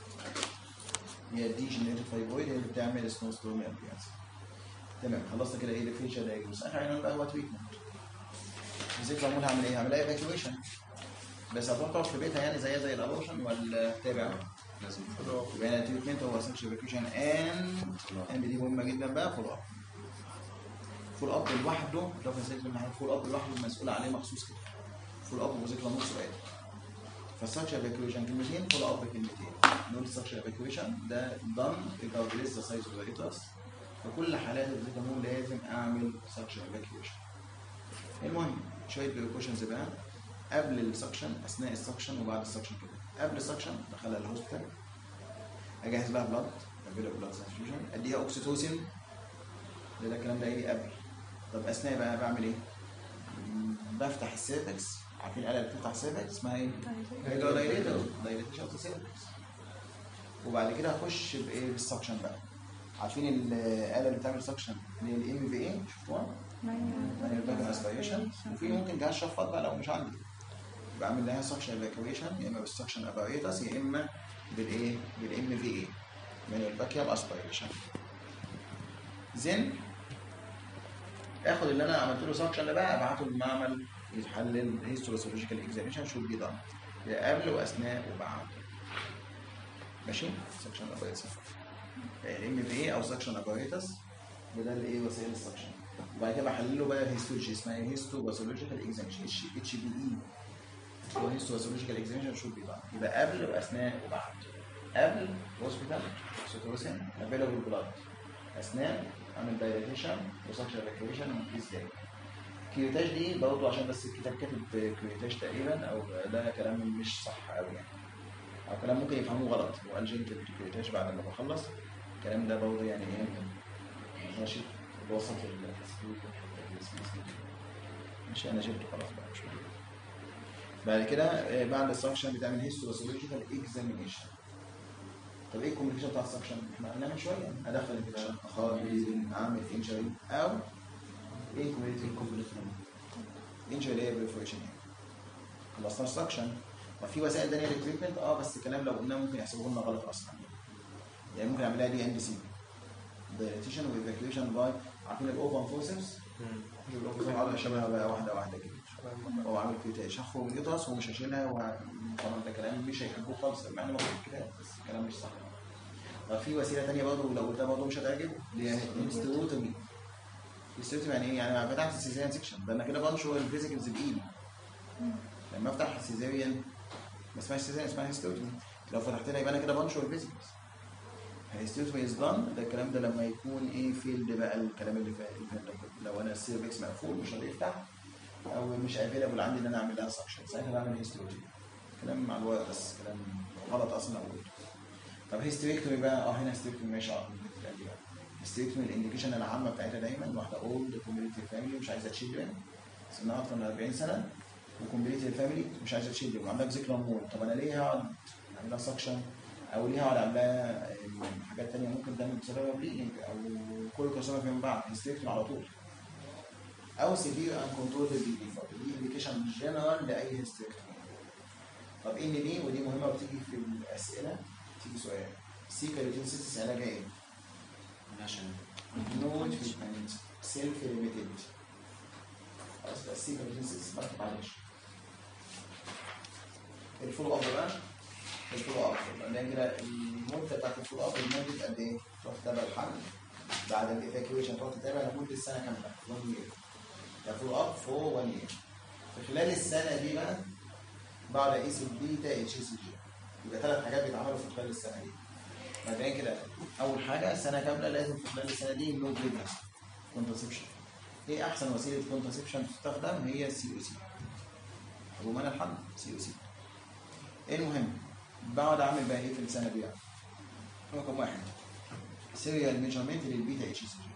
هي degenerated fibroid هي اللي بتعمل سنوستوميا البياس. تمام خلصنا كده ايه الفيشر دايجنوز. اخر حاجه بقى هو تريتمنت. ازاي معمول هعمل ايه؟ هعملها ايفاكيويشن بس هتروح تقعد في بيتها يعني زي الابورشن ولا تتابع؟ لازم يبقى التريتمنت هو سكشن ايفاكيويشن اند دي مهمه جدا بقى فول اب. فول اب لوحده لو فول اب لوحده مسؤول عليه مخصوص كده. فول اب وذكر نص سؤال. فالسكشن ايفاكيويشن كلمتين، فول اب كلمتين. نقول سكشن ايفاكيويشن ده دان ريجاردليس ذا سايز اوف ذا يوترس. فكل حالات الفيتامين لازم اعمل سكشن ايفاكيويشن. المهم شويه بريكوشنز بقى قبل السكشن، اثناء السكشن وبعد السكشن كده. قبل السكشن دخلها الهوسبيتال، اجهز لها بلاد، اعمل بلاد ساتوريشن، اديها اوكسيتوسين، ده الكلام ده ايه قبل. طب اثناء بقى بعمل ايه؟ بفتح السيرفكس. عارفين الاله اللي بتفتح السيرفكس اسمها ايه؟ دايليتيشن اوف السيرفكس. وبعد كده هخش بايه؟ بالسكشن بقى. عارفين الاله اللي بتعمل سكشن اللي هي الام في اي شفتوها؟ مانيوال اسبيريشن. وفي ممكن جهاز شفاط بقى لو مش عندي بعمل لها سكشن ايفاكيويشن يا اما بالسكشن اباريتس يا اما بالايه؟ بالام في اي مانيوال فاكيوم اسبيريشن. زين اخد اللي انا عملت له سكشن ده بقى ابعته للمعمل يتحلل هيستولوجيكال اكزامينشن شوت بي دان قبل واثناء وبعد. ماشي؟ سكشن اباريتس الام في اي او سكشن اباريتس ده الايه وسائل السكشن. وبعد كده بحلله بقى هيستولوجي اسمها هيستو باثولوجيكال اكزامينشن اتش بي اي. هو هيستو باثولوجيكال اكزامينشن شوت بي دان يبقى قبل واثناء وبعد. قبل هوسبيتال سيتوسين افيلابل بلاد، اثناء اعمل دايليتيشن وسكشن ايفاكيويشن ازاي. كيوتاج دي برضه عشان بس الكتاب كاتب كيوتاج تقريبا او ده كلام مش صح قوي يعني او كلام ممكن يفهموه غلط. وقال جنتل كيوتاج بعد ما بخلص الكلام ده برضه يعني ايه ماشي وسط ماشي. انا جبته خلاص بقى مش مهم. بعد كده بعد السكشن بتعمل هيستولوجيكال اكزامينشن. طب ايه الكوميونيكيشن بتاع السكشن؟ احنا قلنا من شويه ادخل الانفكشن اخلي اعمل انجري او ايه كوميونيكيشن انجري هي بريفوريشن. خلصنا السكشن. وفي وسائل ثانيه للتريتمنت بس الكلام لو قلنا ممكن يحسبوه لنا غلط اصلا يعني ممكن اعملها دي ان سي دايليتيشن وايفاكيويشن باي. عارفين الاوبن فورسبس؟ الاوبن على شبه بقى واحده كده. هو عامل كيوتاج هخرج من اليوترس ومش هشيلها طبعا ده كلام مش هيحبوه خالص مع انه موجود في الكتاب بس الكلام مش صح. في وسيله ثانيه برضه لو قلتها برضه مش هتعجبه اللي هي هيستيروتومي. هيستيروتومي يعني ايه؟ يعني انا فتحت السيزيريان سيكشن ده انا كده بنشر الفيزيكلز بايدي. لما افتح السيزيريان ما اسمهاش سيزيريان اسمها هيستيروتومي. لو فتحتها يبقى انا كده بنشر الفيزيكلز. هيستيروتومي از دان ده الكلام ده لما يكون ايه فيلد بقى الكلام اللي فات لو انا السيرفكس مقفول مش هيفتح او مش افيلابل عندي ان انا اعمل لها سكشن ساعتها بعمل هيستيروتومي. كلام مع الوقت بس كلام غلط اصلا اقول. طب هيستريكتومي بقى هنا هيستريكتومي ماشي هيستريكتومي الانديكيشن العامه بتاعتها دايما واحده اولد كومبليتيف فاميلي مش عايزه تشيل سنها اكتر من 40 سنه وكومبليتيف فاميلي مش عايزه تشيل وعندها ذكرى مول. طب انا ليه هقعد اعمل لها سكشن او ليه هقعد اعمل لها حاجات ثانيه ممكن تعمل بسببها بليدنج او كل كورسات من بعض هيستريكتومي على طول او سيفير ان كنترول بليدنج. دي انديكيشن جنرال لاي هيستريكتومي. طب ان دي ودي مهمه بتيجي في الاسئله تيجي سؤال سيكا ريتينسيس علاجها ايه؟ عشان نو تريتمنت سيلف ليميتد. خلاص بقى السيكا ريتينسيس ما تتعالجش. الفولو اب بقى الفولو اب لان كده المده بتاعت الفولو اب لمده قد ايه؟ تروح تتابع الحمل بعد الايفاكيويشن تروح تتابع لمده سنه كامله 1 يير. الفولو اب فور 1 يير. في خلال السنه دي بقى بقعد اقيس البيتا اتش سي جي. يبقى 3 حاجات بيتعملوا في خلال السنه دي. مبدئيا كده اول حاجه سنه كامله لازم في خلال السنه دي نو بريجنسي كونترسبشن. ايه احسن وسيله كونترسبشن تستخدم؟ هي السي او سي، هرمون الحمل سي او سي. ايه المهم بقعد اعمل بقى ايه في السنه دي؟ رقم واحد سيريال ميجرمنت للبيتا اتش سي جي.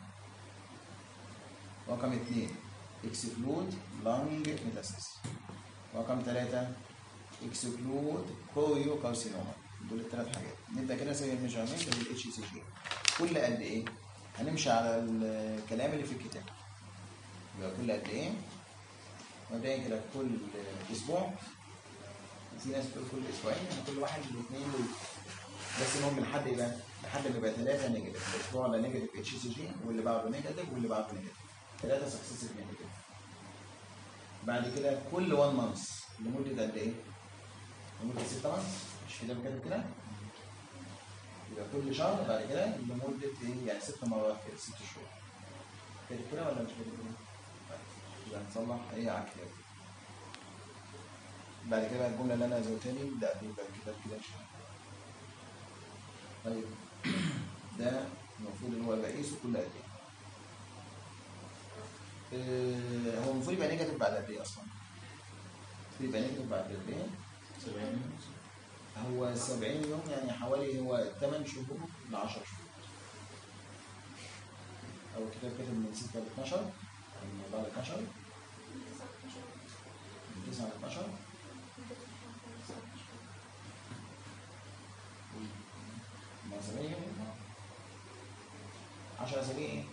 رقم اثنين اكسكلود لانج ميتاسيس. رقم ثلاثه اكسكلود كوريو كارسينوما. دول الثلاث حاجات. نبدا كده سيريال ميجرمنت للاتش سي جي كل قد ايه؟ هنمشي على الكلام اللي في الكتاب. يبقى كل قد ايه؟ مبدئيا كده كل اسبوع، وفي ناس بتقول كل اسبوعين، يعني كل واحد الاثنين دول. بس المهم لحد ايه بقى؟ لحد ما يبقى 3 نيجاتيف، الاسبوع ده نيجاتيف اتش سي جي واللي بعده نيجاتيف واللي بعده نيجاتيف. 3 سكسيسيف نيجاتيف. بعد كده كل 1 مانث لمده قد ايه؟ لمده 6 مانث، مش كده كده كده؟ يبقى كل شهر بعد كده لمده ايه؟ يعني 6 مرات كده 6 شهور. كده كده ولا مش كده كده؟ يبقى نصلح ايه على الكتاب. بعد كده الجمله اللي انا زودتها لي ده يبقى الكتاب كده ان شاء الله. طيب ده المفروض ان هو يبقى قيسه كل قد ايه؟ هو المفروض يبقى نيجاتيف بعد قد ايه اصلا؟ المفروض يبقى نيجاتيف بعد قد ايه؟ 70 يوم. هو 70 يوم يعني حوالي هو 8 شهور ل 10 شهور. او الكتاب كاتب من 6 ل 12 من 4 ل 12 من 9 ل 12 70 يوم 10 اسابيع ايه؟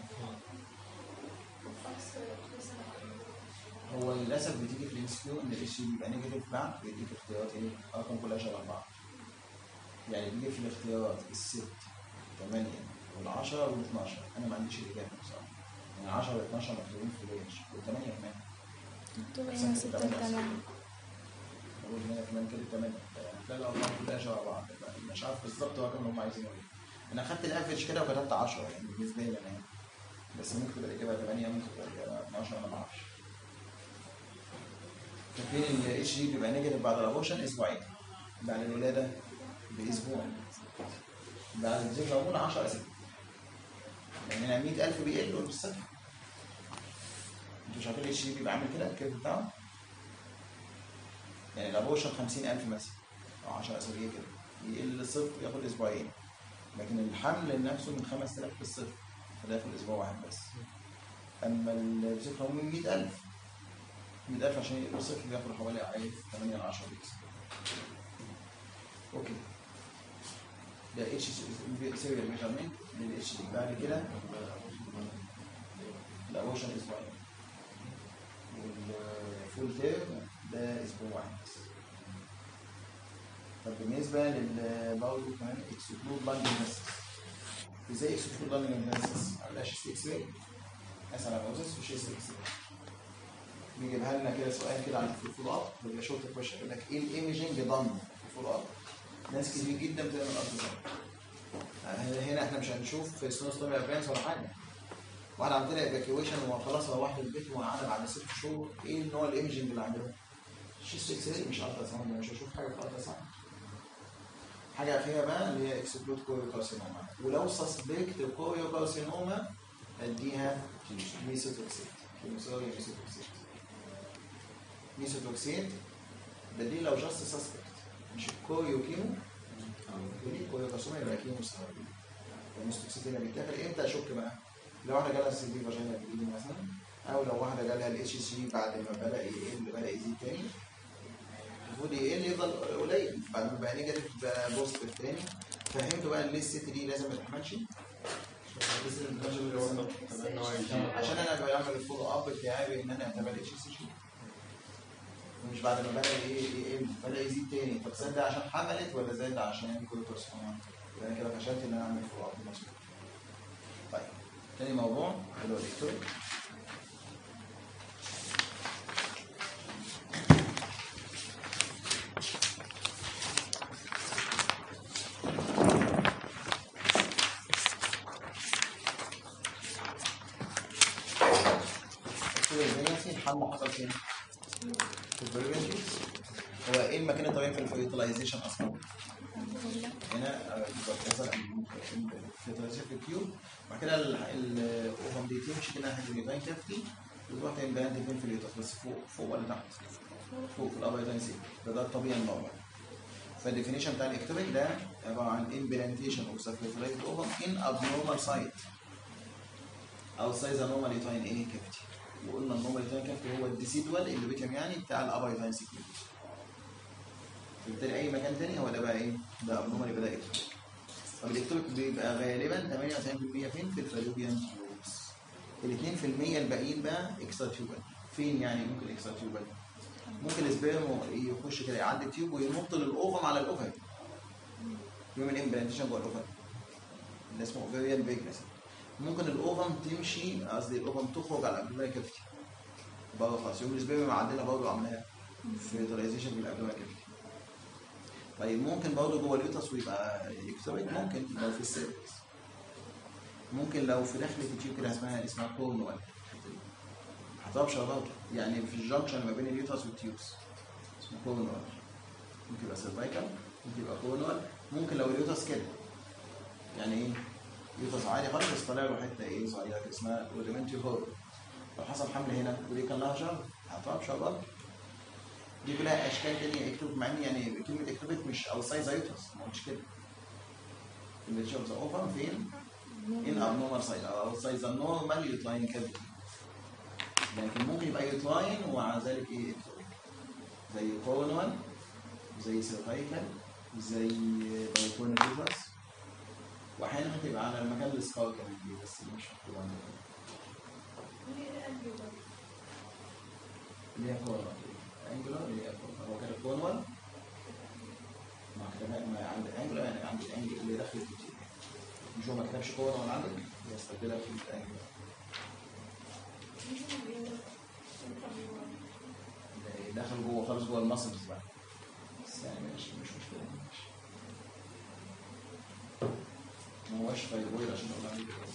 هو للاسف بتيجي في الانسكيو ان الاتش بيبقى نيجاتيف بعد بيديك اختيارات ايه؟ ارقام كلها شبه بعض. يعني بيجي في الاختيارات الست 8 وال10 وال12. انا ما عنديش الاجابه بصراحه. يعني 10 و12 مكتوبين في الرينج وال8 كمان. مكتوب هنا 6 و8. بقول هنا كمان كده 8. هتلاقي الارقام كلها شبه بعض. مش عارف بالظبط هو كام هم عايزين ايه. انا اخدت الافرج كده وكتبت 10 يعني بالنسبه لي انا. بس ممكن تبقى الاجابه 8 ممكن تبقى الاجابه 12 انا ما اعرفش. فين الاتش دي بيبقى نيجاتيف بعد الابورشن اسبوعين. بعد الولاده باسبوع. بعد الزيج هرمون 10 اسابيع. يعني هنا 100,000 بيقل بالسنه. انتوا مش عارفين الاتش دي بيبقى عامل كده الكيرف بتاعه؟ يعني الابورشن 50,000 مثلا او 10 اسابيع كده. يقل صفر ياخد اسبوعين. لكن الحمل نفسه من 5000 في الصفر فده ياخد اسبوع واحد بس. اما الزيج هرمون 100,000 عشان يقل صفر بياخد حوالي 8 ل 10 بيكس. اوكي. ده اتش سيريال ميجرمنت للاتش دي. بعد كده الابورشن اسبوعين والفول تيرم ده اسبوع واحد بس. طب بالنسبه برضه كمان اكسكلود لانج ميتاسيس. ازاي اكسكلود لانج ميتاسيس؟ عملها شيست اكس راي اسال على موزس وشيست اكس راي. بيجيبها لنا كده سؤال كده عن الفول اب بيبقى شورت كويشن يقول لك ايه الايمجنج ضمن في الفول اب؟ ناس كتير جدا بتعمل التراساوند. هنا احنا مش هنشوف في سنوستومي ادفانس ولا حاجه. واحد عملت لها ايفاكيويشن وخلاص روحت البيت وقعدنا بعد 6 شهور. ايه النوع الايمجنج اللي عندهم؟ شيست اكس راي مش التراساوند. مش هشوف حاجه في التراساوند. حاجه اخيره بقى اللي هي اكسكلود كوريو كارسينوما. ولو سسبكت كوريو كارسينوما اديها ميثوتوكسيت. كيموثيرابي ميثوتوكسيت. ميثوتوكسيت بدي لو جاست سسبكت مش الكوريو كيمو. كوريو كارسينوما يبقى كيمو ثيرابي. الميثوتوكسيت هنا بيتاخد امتى اشك بقى؟ لو واحده جالها سي دي فاجينا جديد مثلا، او لو واحده جالها الاتش سي بعد ما بدا يقل بدا يزيد تاني. المفروض يقل يفضل قليل بعد ما بقى نيجاتيف بقى بوزيتيف تاني. فهمتوا بقى ليه الست دي لازم ما تحملش؟ عشان انا بعمل الفولو اب بتاعي بان انا اتابع الاتش سي جي. ومش بعد ما بدا يقل بدا يزيد تاني. طب زاد ده عشان حملت ولا زاد ده عشان كورتيزون؟ يبقى انا كده فشلت ان انا اعمل فولو اب مظبوط. طيب تاني موضوع اللي هو الدكتور. الحمل حصل فين؟ في البريفنتيز. هو ايه المكان الطبيعي في الفيوتلايزيشن اصلا؟ هنا بالظبط حصل فلتريشن في التيوب. بعد كده الاوفم دي تمشي كده ناحيه اليوتاين كافتي وتروح تمبلاند فين في اليوتاس، بس فوق ولا تحت؟ فوق في الابايتاين سي. ده الطبيعي النورمال. فالديفينيشن بتاع الاكتوبيك ده عباره عن امبلانتيشن اوف سيركيوليتد اوفم ان ابنورمال سايت outside the normal uterine ايه كافتي. وقلنا النورمال uterine كافتي هو الديسيدوال اللي بيتم يعني بتاع الابايتاين سيكوينس. فبالتالي اي مكان تاني هو ده بقى ايه؟ ده ابنورمال يبقى ده اكتوبيك. طب الاكتوبيك بيبقى غالبا 98% فين؟ في الفالوبيان تيوبس. ال 2% الباقيين بقى اكسترا تيوبال. فين يعني ممكن اكسترا تيوبال؟ ممكن السبيرم يخش كده يعدي التيوب وينط للاوفم على الاوفم. يعمل امبلانتيشن جوه الاوفم. اللي اسمه اوفيريان بيجنس. ممكن الاوفم تمشي، قصدي الاوفم تخرج على الابدومينال كافيتي بره خالص. يوم السبيرم معدلها برضه عاملاها فيرتلايزيشن بالابدومينال كافيتي. طيب ممكن برضه جوه اليوتس ويبقى اكتوبيك، ممكن لو في السيرفكس. ممكن لو في داخل التيوب كده اسمها كورنوال. هتبشر برضه يعني في الجنكشن ما بين اليوتس والتيوبس اسمه كورنوال. ممكن يبقى سيرفايكال، ممكن يبقى كورنوال. ممكن لو اليوتس كده يعني ايه؟ يوتس عالي خالص بس طالع له حته ايه صغيره كده اسمها روديمنتري هورن. لو حصل حمل هنا ودي كان لها شر هتبشر برضه. دي كلها اشكال تانية اكتوبيك، مع ان يعني كلمه اكتوبيك مش اوتسايد ذا يوتس، ما قلتش كده. كلمه شوف ذا اوفر فين؟ ان ابنورمال سايد او اوتسايد ذا نورمال يوتراين كافيتي. لكن ممكن يبقى يوتراين ومع ذلك ايه اكتوبيك. زي كورنوال، زي سيرفايكال، زي بايكون يوتس. واحيانا هتبقى على المكان السكار كمان دي بس مش مكتوب عندنا. اللي هي كورنوال انجلر، اللي هي هو كده كورنوال مع كده ما عند الانجلر يعني عند الانجل اللي داخل الكتير. مش هو ما كتبش كورنوال عندك يستبدلها في الانجلر. داخل جوه خالص جوه المسلز بقى. بس يعني مش مشكله ماشي. ما هوش فايبويد عشان اقول عليه كده.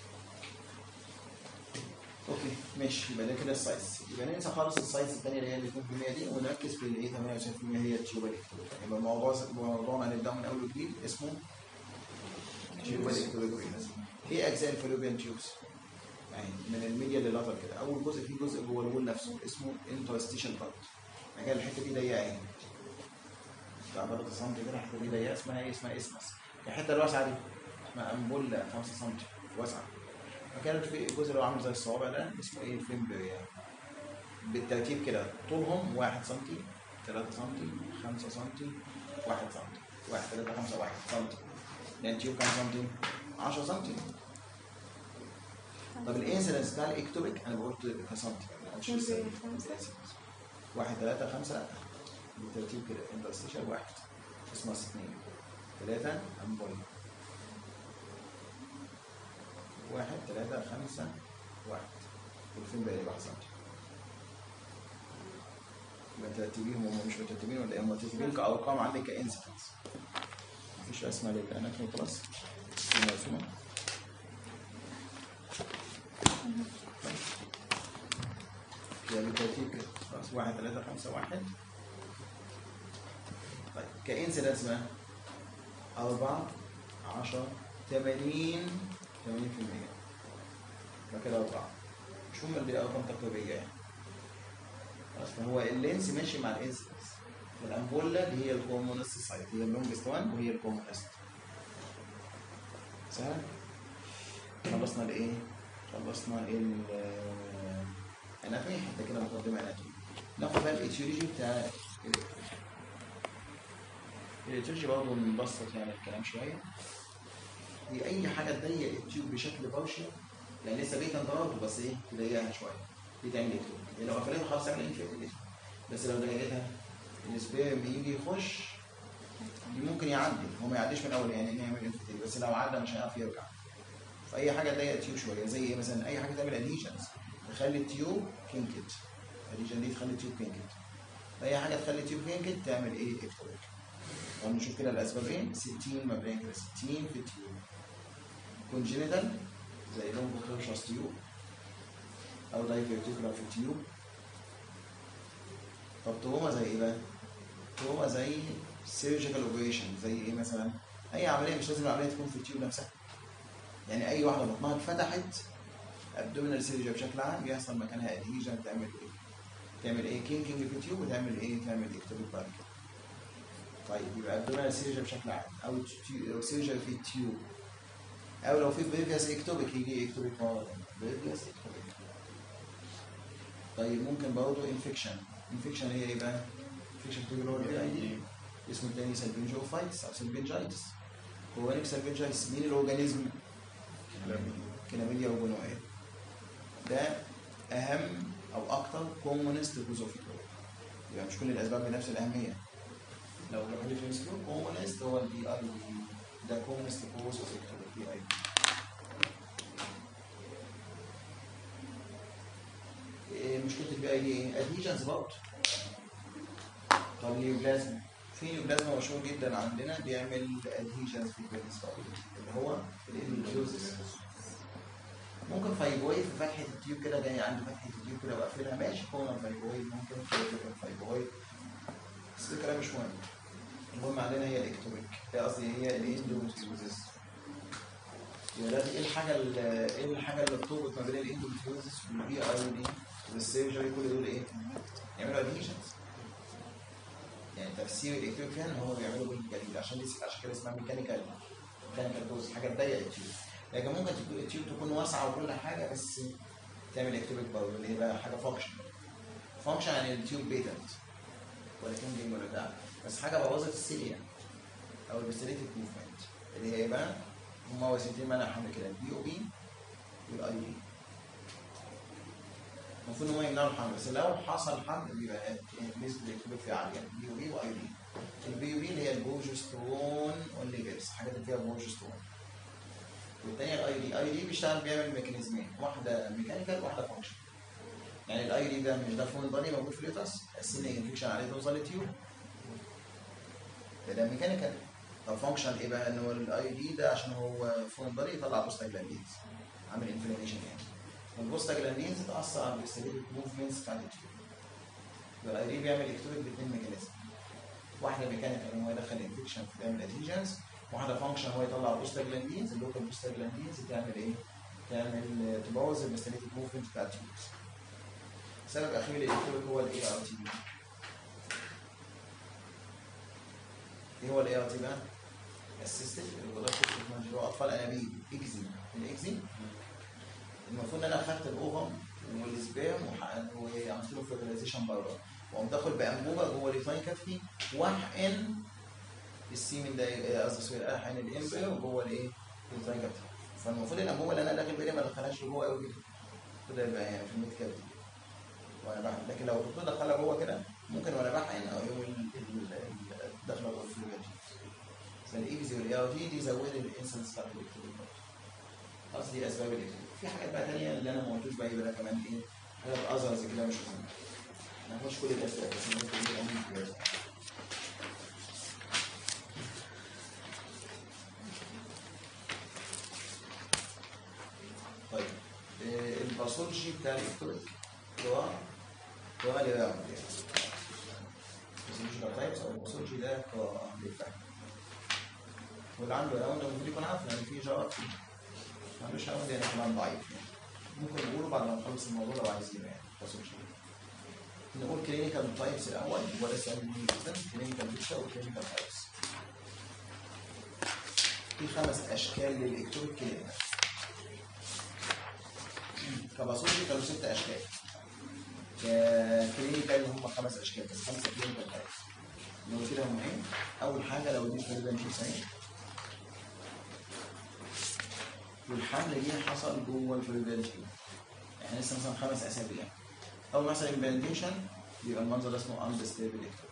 اوكي ماشي. يبقى ده كده السايز. يبقى ننسى خالص السايز الثانيه اللي هي ال 2% دي ونركز في الايه 98% هي التيوبال اكتوبيك. يبقى موضوعنا هنبدا من اول وجديد اسمه تيوبال اكتوبيك. ايه اجزاء الفالوبيان تيوبس؟ يعني من الميديا للاتر كده. اول جزء فيه جزء جوه الوول نفسه اسمه انترستيشن بارت. مكان الحته دي ضيقه اهي. بتاع 3 سم كده الحته دي ضيقه اسمها ايه؟ اسمها اسمس. الحته الواسعه دي اسمها امبولا 5 سم واسعه. فكانت في الجزء اللي هو عامل زي الصوابع ده اسمه ايه؟ الفيمبريا. بالترتيب كده طولهم 1 سم 3 سم 5 سم 1 سم 1 3 5 1 سم. يعني التيوب كام سم؟ 10 سم. طب الانسيدنس بتاع الاكتوبيك انا قلت كسنتي ما قلتش بالسنتي. 1 3 5 لا بالترتيب كده. انترستيشن 1 اسمها 2 3 امبولي 1 3 5 1 والفين بقى 1 سم. مترتبين هم مش مترتبين ولا ايه؟ مترتبين كارقام عندك كانسيدنس. مفيش اسمها للاناتومي بلس المرسومه. يعني بالترتيب كده خلاص 1 3 5 1. طيب كانسيدنس بقى 4 10 80 80%. يبقى كده 4 مش هم اللي ارقام تقريبيه يعني. خلاص فهو اللينس ماشي مع الانسيدنس. الامبولا دي هي الكومونست سايت، هي اللونجست وان وهي الكومونست. سهل. خلصنا الايه؟ خلصنا الاناتومي. حتى كده مقدمه اناتومي. ناخد بقى الايتيولوجي بتاع الايتيولوجي برضه نبسط يعني الكلام شويه. هي اي حاجه تضيق التيوب بشكل بارشل يعني لسه بيتا ضربته بس ايه تضيقها شويه دي تعمل ايه؟ يعني لو قفلتها خلاص تعمل انفيرتيليتي. بس لو ضيقتها السبيرم يجي يخش دي ممكن يعدي. هو ما يعديش من الاول يعني نعمل انفيرتيليتي بس لو عدى مش هيعرف يرجع. فاي حاجه تضيق التيوب شويه زي ايه مثلا؟ اي حاجه تعمل اديشنز تخلي التيوب كينكت. اديشن دي تخلي التيوب كينكت. اي حاجه تخلي التيوب كينكت تعمل ايه؟ اكتوبيك. طب نشوف كده الاسباب ايه؟ 60 مبدئيا كده 60 في التيوب. كونجينيتال زي لونج كيرشاس تيوب او دايفيرتيكولار في التيوب. طب تروما زي ايه بقى؟ تروما زي سيرجيكال اوبريشن زي ايه مثلا؟ اي عمليه، مش لازم العمليه تكون في التيوب نفسها. يعني اي واحده بطنها اتفتحت ابدومينال سيرجري بشكل عام بيحصل مكانها ادهيجن، تعمل ايه؟ تعمل ايه؟ كينكينج في التيوب، وتعمل ايه؟ تعمل اكتوبيك بعد كده. طيب يبقى ابدومينال سيرجري بشكل عام او سيرجري في التيوب، او لو في بريفيوس اكتوبيك يجي اكتوبيك بريفيوس اكتوبيك. طيب ممكن برضه انفكشن هي ايه بقى؟ انفكشن تيجي اللي هو الاي دي، اسمه الثاني سالفنجوفايتس او سالفنجايتس. هو انك سالفنجايتس مين الاورجانيزم؟ كلاميديا وجونويا. ده اهم او اكتر كومونست كوز اوف اكتوبيك. يبقى مش كل الاسباب بنفس الاهميه. لو هنمسكه كومونست هو الدي اي دي، ده كومونست كوز اوف اكتوبيك دي اي. مشكله البي اي دي ايه؟ ادهيجنز برضه. طب نيوبلازم، في نيوبلازم مشهور جدا عندنا بيعمل ادهيجنز في البيبيز اللي هو الاندوميتريوزس. ممكن فايبويد في فتحه التيوب كده، جاي عند فتحه التيوب كده واقفلها، ماشي كونر فايبويد، ممكن فايبويد، بس ده كلام مش مهم. المهم عندنا هي الاكتوبيك، قصدي هي الاندوميتريوزس. يبقى ايه الحاجه اللي بتربط ما بين الاندوميتريوزس والبي اي دي والسيرجري؟ كل دول ايه؟ يعملوا ادهيجنز. يعني تفسير الاكتوبيك فيها ان هو بيعملوا بالجليد، عشان كده اسمها ميكانيكال دوز، حاجه تضيق التيوب. لكن ممكن التيوب تكون واسعه وكل حاجه بس تعمل اكتوبيك باور، اللي هي بقى حاجه فانكشن يعني التيوب بيتنت ولا كينجينج ولا بتاع، بس حاجه بوظت السيليا او البستريتيك موفمنت، اللي هي ايه بقى؟ هما وسيلتين منع حمل كده، البي او بي والاي دي. المفروض ان هو يمنعوا الحمل، بس لو حصل حمل بيبقى نسبه الاكتوبيك فيها عاليه. بي او بي واي دي. البي او بي اللي هي البروجسترون والليفرز، حاجات اللي فيها بروجسترون. والثانيه الاي دي بيشتغل بيعمل ميكانيزمين، واحده ميكانيكال وواحده فانكشن. يعني الاي دي ده مش ده فون بادي موجود في اليوتس، السن انفكشن عليه توصل للتيوب، ده ميكانيكال. طب فانكشن ايه بقى؟ ان هو الاي دي ده عشان هو فون بادي يطلع بوستاجلاندينز، عامل انفلاميشن يعني، والبوستاجلاندينز تاثر على البستريتيك موفمنتس بتاعت التيوب. يبقى الاي دي بيعمل اكتوبيك باثنين ميكانيزم، واحده ميكانيكال ان هو يدخل انفكشن في يعمل ادهيجنز، واحده فانكشن هو يطلع بوستاجلاندينز، اللوكال بوستاجلاندينز تعمل ايه؟ تعمل تبوظ البستريتيك موفمنت بتاع التيوب. السبب الاخير للاكتوبيك هو الاي ار تي. ايه هو الاي ار تي بقى؟ اسيستد البرودكتيف تكنولوجي، هو اطفال انابيب الاكزيم. المفروض ان انا اخدت الاوفم والسبيرم وعملت له فيرتيلايزيشن بره، واقوم داخل بانبوبه جوه اليوتاين كافي واحقن السيمن ده، قصدي سوري، احقن الامبريو جوه الايه؟ اليوتاين كافي. فالمفروض الانبوبه اللي انا داخل بيها ما ادخلهاش لجوه قوي كده، كده يبقى يعني في الميد كافي وانا بحقن. لكن لو الدكتور دخلها جوه كده ممكن وانا بحقن او يوم الدخله جوه الفلويد. فالايبزي والاي ار تي دي زودت الانسنس بتاعت الاكتوبيك. قصدي اسباب الاكتوبيك. في حاجات بقى ثانيه اللي انا ما قلتوش بقى، يبقى كمان ايه؟ حاجات اذرز كده مش مهمه. ما هوش كل الاسباب بس الناس كلها مهمه. طيب الباثولوجي بتاع الاكتوبيك هو اللي بقى الباثولوجي تايبس او الباثولوجي ده هو بالفعل. واللي عنده راوند المفروض يكون عارف لان في جواب فيه. ما عندوش راوند يعني كمان ضعيف يعني. ممكن نقوله بعد ما نخلص الموضوع لو عايزين يعني باثولوجي. نقول كلينيكال تايبس الاول، وده سؤال مهم جدا. كلينيكال بيكتشر وكلينيكال تايبس. في 5 اشكال للاكتوبيك كلينيكال. كباثولوجي كانوا 6 اشكال. كلينيكال هم 5 اشكال بس، 5 كلينيكال تايبس. نقول كده هم ايه؟ اول حاجه لو دي تقريبا مش صحيح والحمل دي حصل جوه الفيريبيلتي، يعني لسه مثلا 5 اسابيع. اول مثلا امبلانتيشن بيبقى المنظر ده اسمه اندستيبل اكتوبيك.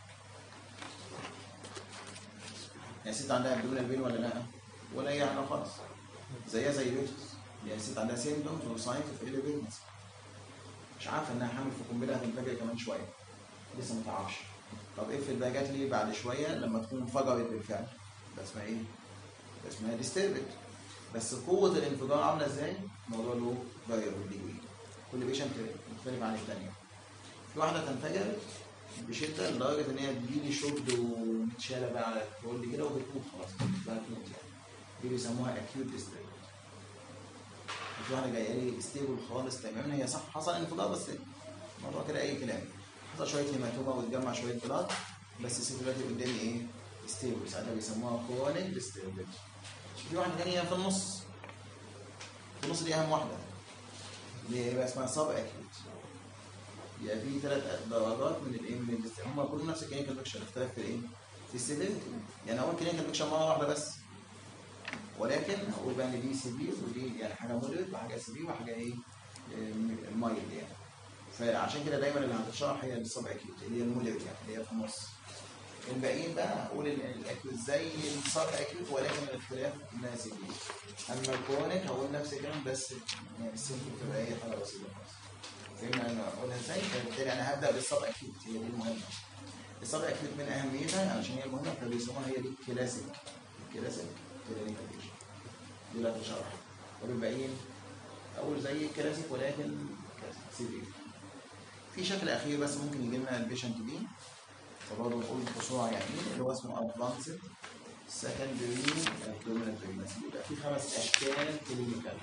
يعني الست عندها ابدومينال بين ولا لا؟ ولا اي حاجه خالص، زيها زي اليوتس. يعني الست عندها سيمبتومز وساينز اوف ايليفيتنس، مش عارفه انها حامل في قنبله هتنفجر كمان شويه، لسه ما تعرفش. طب افرض بقى جات لي بعد شويه لما تكون انفجرت بالفعل، ده اسمها ايه؟ ده اسمها ديستربت. بس قوه الانفجار عامله ازاي؟ الموضوع له فاريبل ديجري، كل بيشنت مختلف عن الثانيه. في واحده تنفجر بشده لدرجه ان هي تجيلي شد ومتشاله بقى على الكل كده وبتموت خلاص، بقى تموت يعني. دي بيسموها اكيوت ديستريبيوت. في واحده جايه لي ستيبل خالص تماما، هي صح حصل انفجار بس الموضوع كده اي كلام، حصل شويه هيماتوما واتجمع شويه بلاد، بس الست دلوقتي قدامي ايه؟ ستيبل، ساعتها بيسموها كرونيك ديستريبيوت. في واحده ثانيه في النص، في النص دي اهم واحده اللي هي اسمها سب اكيوت. يبقى في 3 درجات من الايه؟ من الاستيبل، هم كلهم نفس الكلينيكال بيكشر، اختلاف في الايه؟ في السيفيريتي. يعني اول كلينيكال بيكشر مره واحده بس، ولكن هقول بقى ان دي سيفير ودي يعني حاجه مودريت وحاجه سيفير وحاجه ايه؟ مايلد يعني. فعشان كده دايما اللي هتتشرح هي السب اكيوت اللي هي المودريت يعني اللي هي في النص. الباقيين بقى هقول الاكيوت زي السب اكيوت ولكن الاختلاف ناسي فيه. اما الكرونيك هقول نفس الكلام بس يعني السيمبتوم بتبقى هي حاجه بسيطه خالص. فهمنا انا اقولها ازاي؟ فبالتالي انا هبدا بالسب اكيوت، هي دي المهمه. السب اكيوت من اهميتها علشان هي المهمه فبيسموها هي دي الكلاسيك. الكلاسيك كلينيكال بيكشر دي اللي هتشرح. والباقيين اقول زي الكلاسيك ولكن سيفير. في شكل اخير بس ممكن يجي لنا البيشنت بيه، فبرضه نقول بسرعه يعني اللي هو اسمه ادفانسد سكندري ابدومينال بريجنسي. يبقى في 5 اشكال كلينيكال.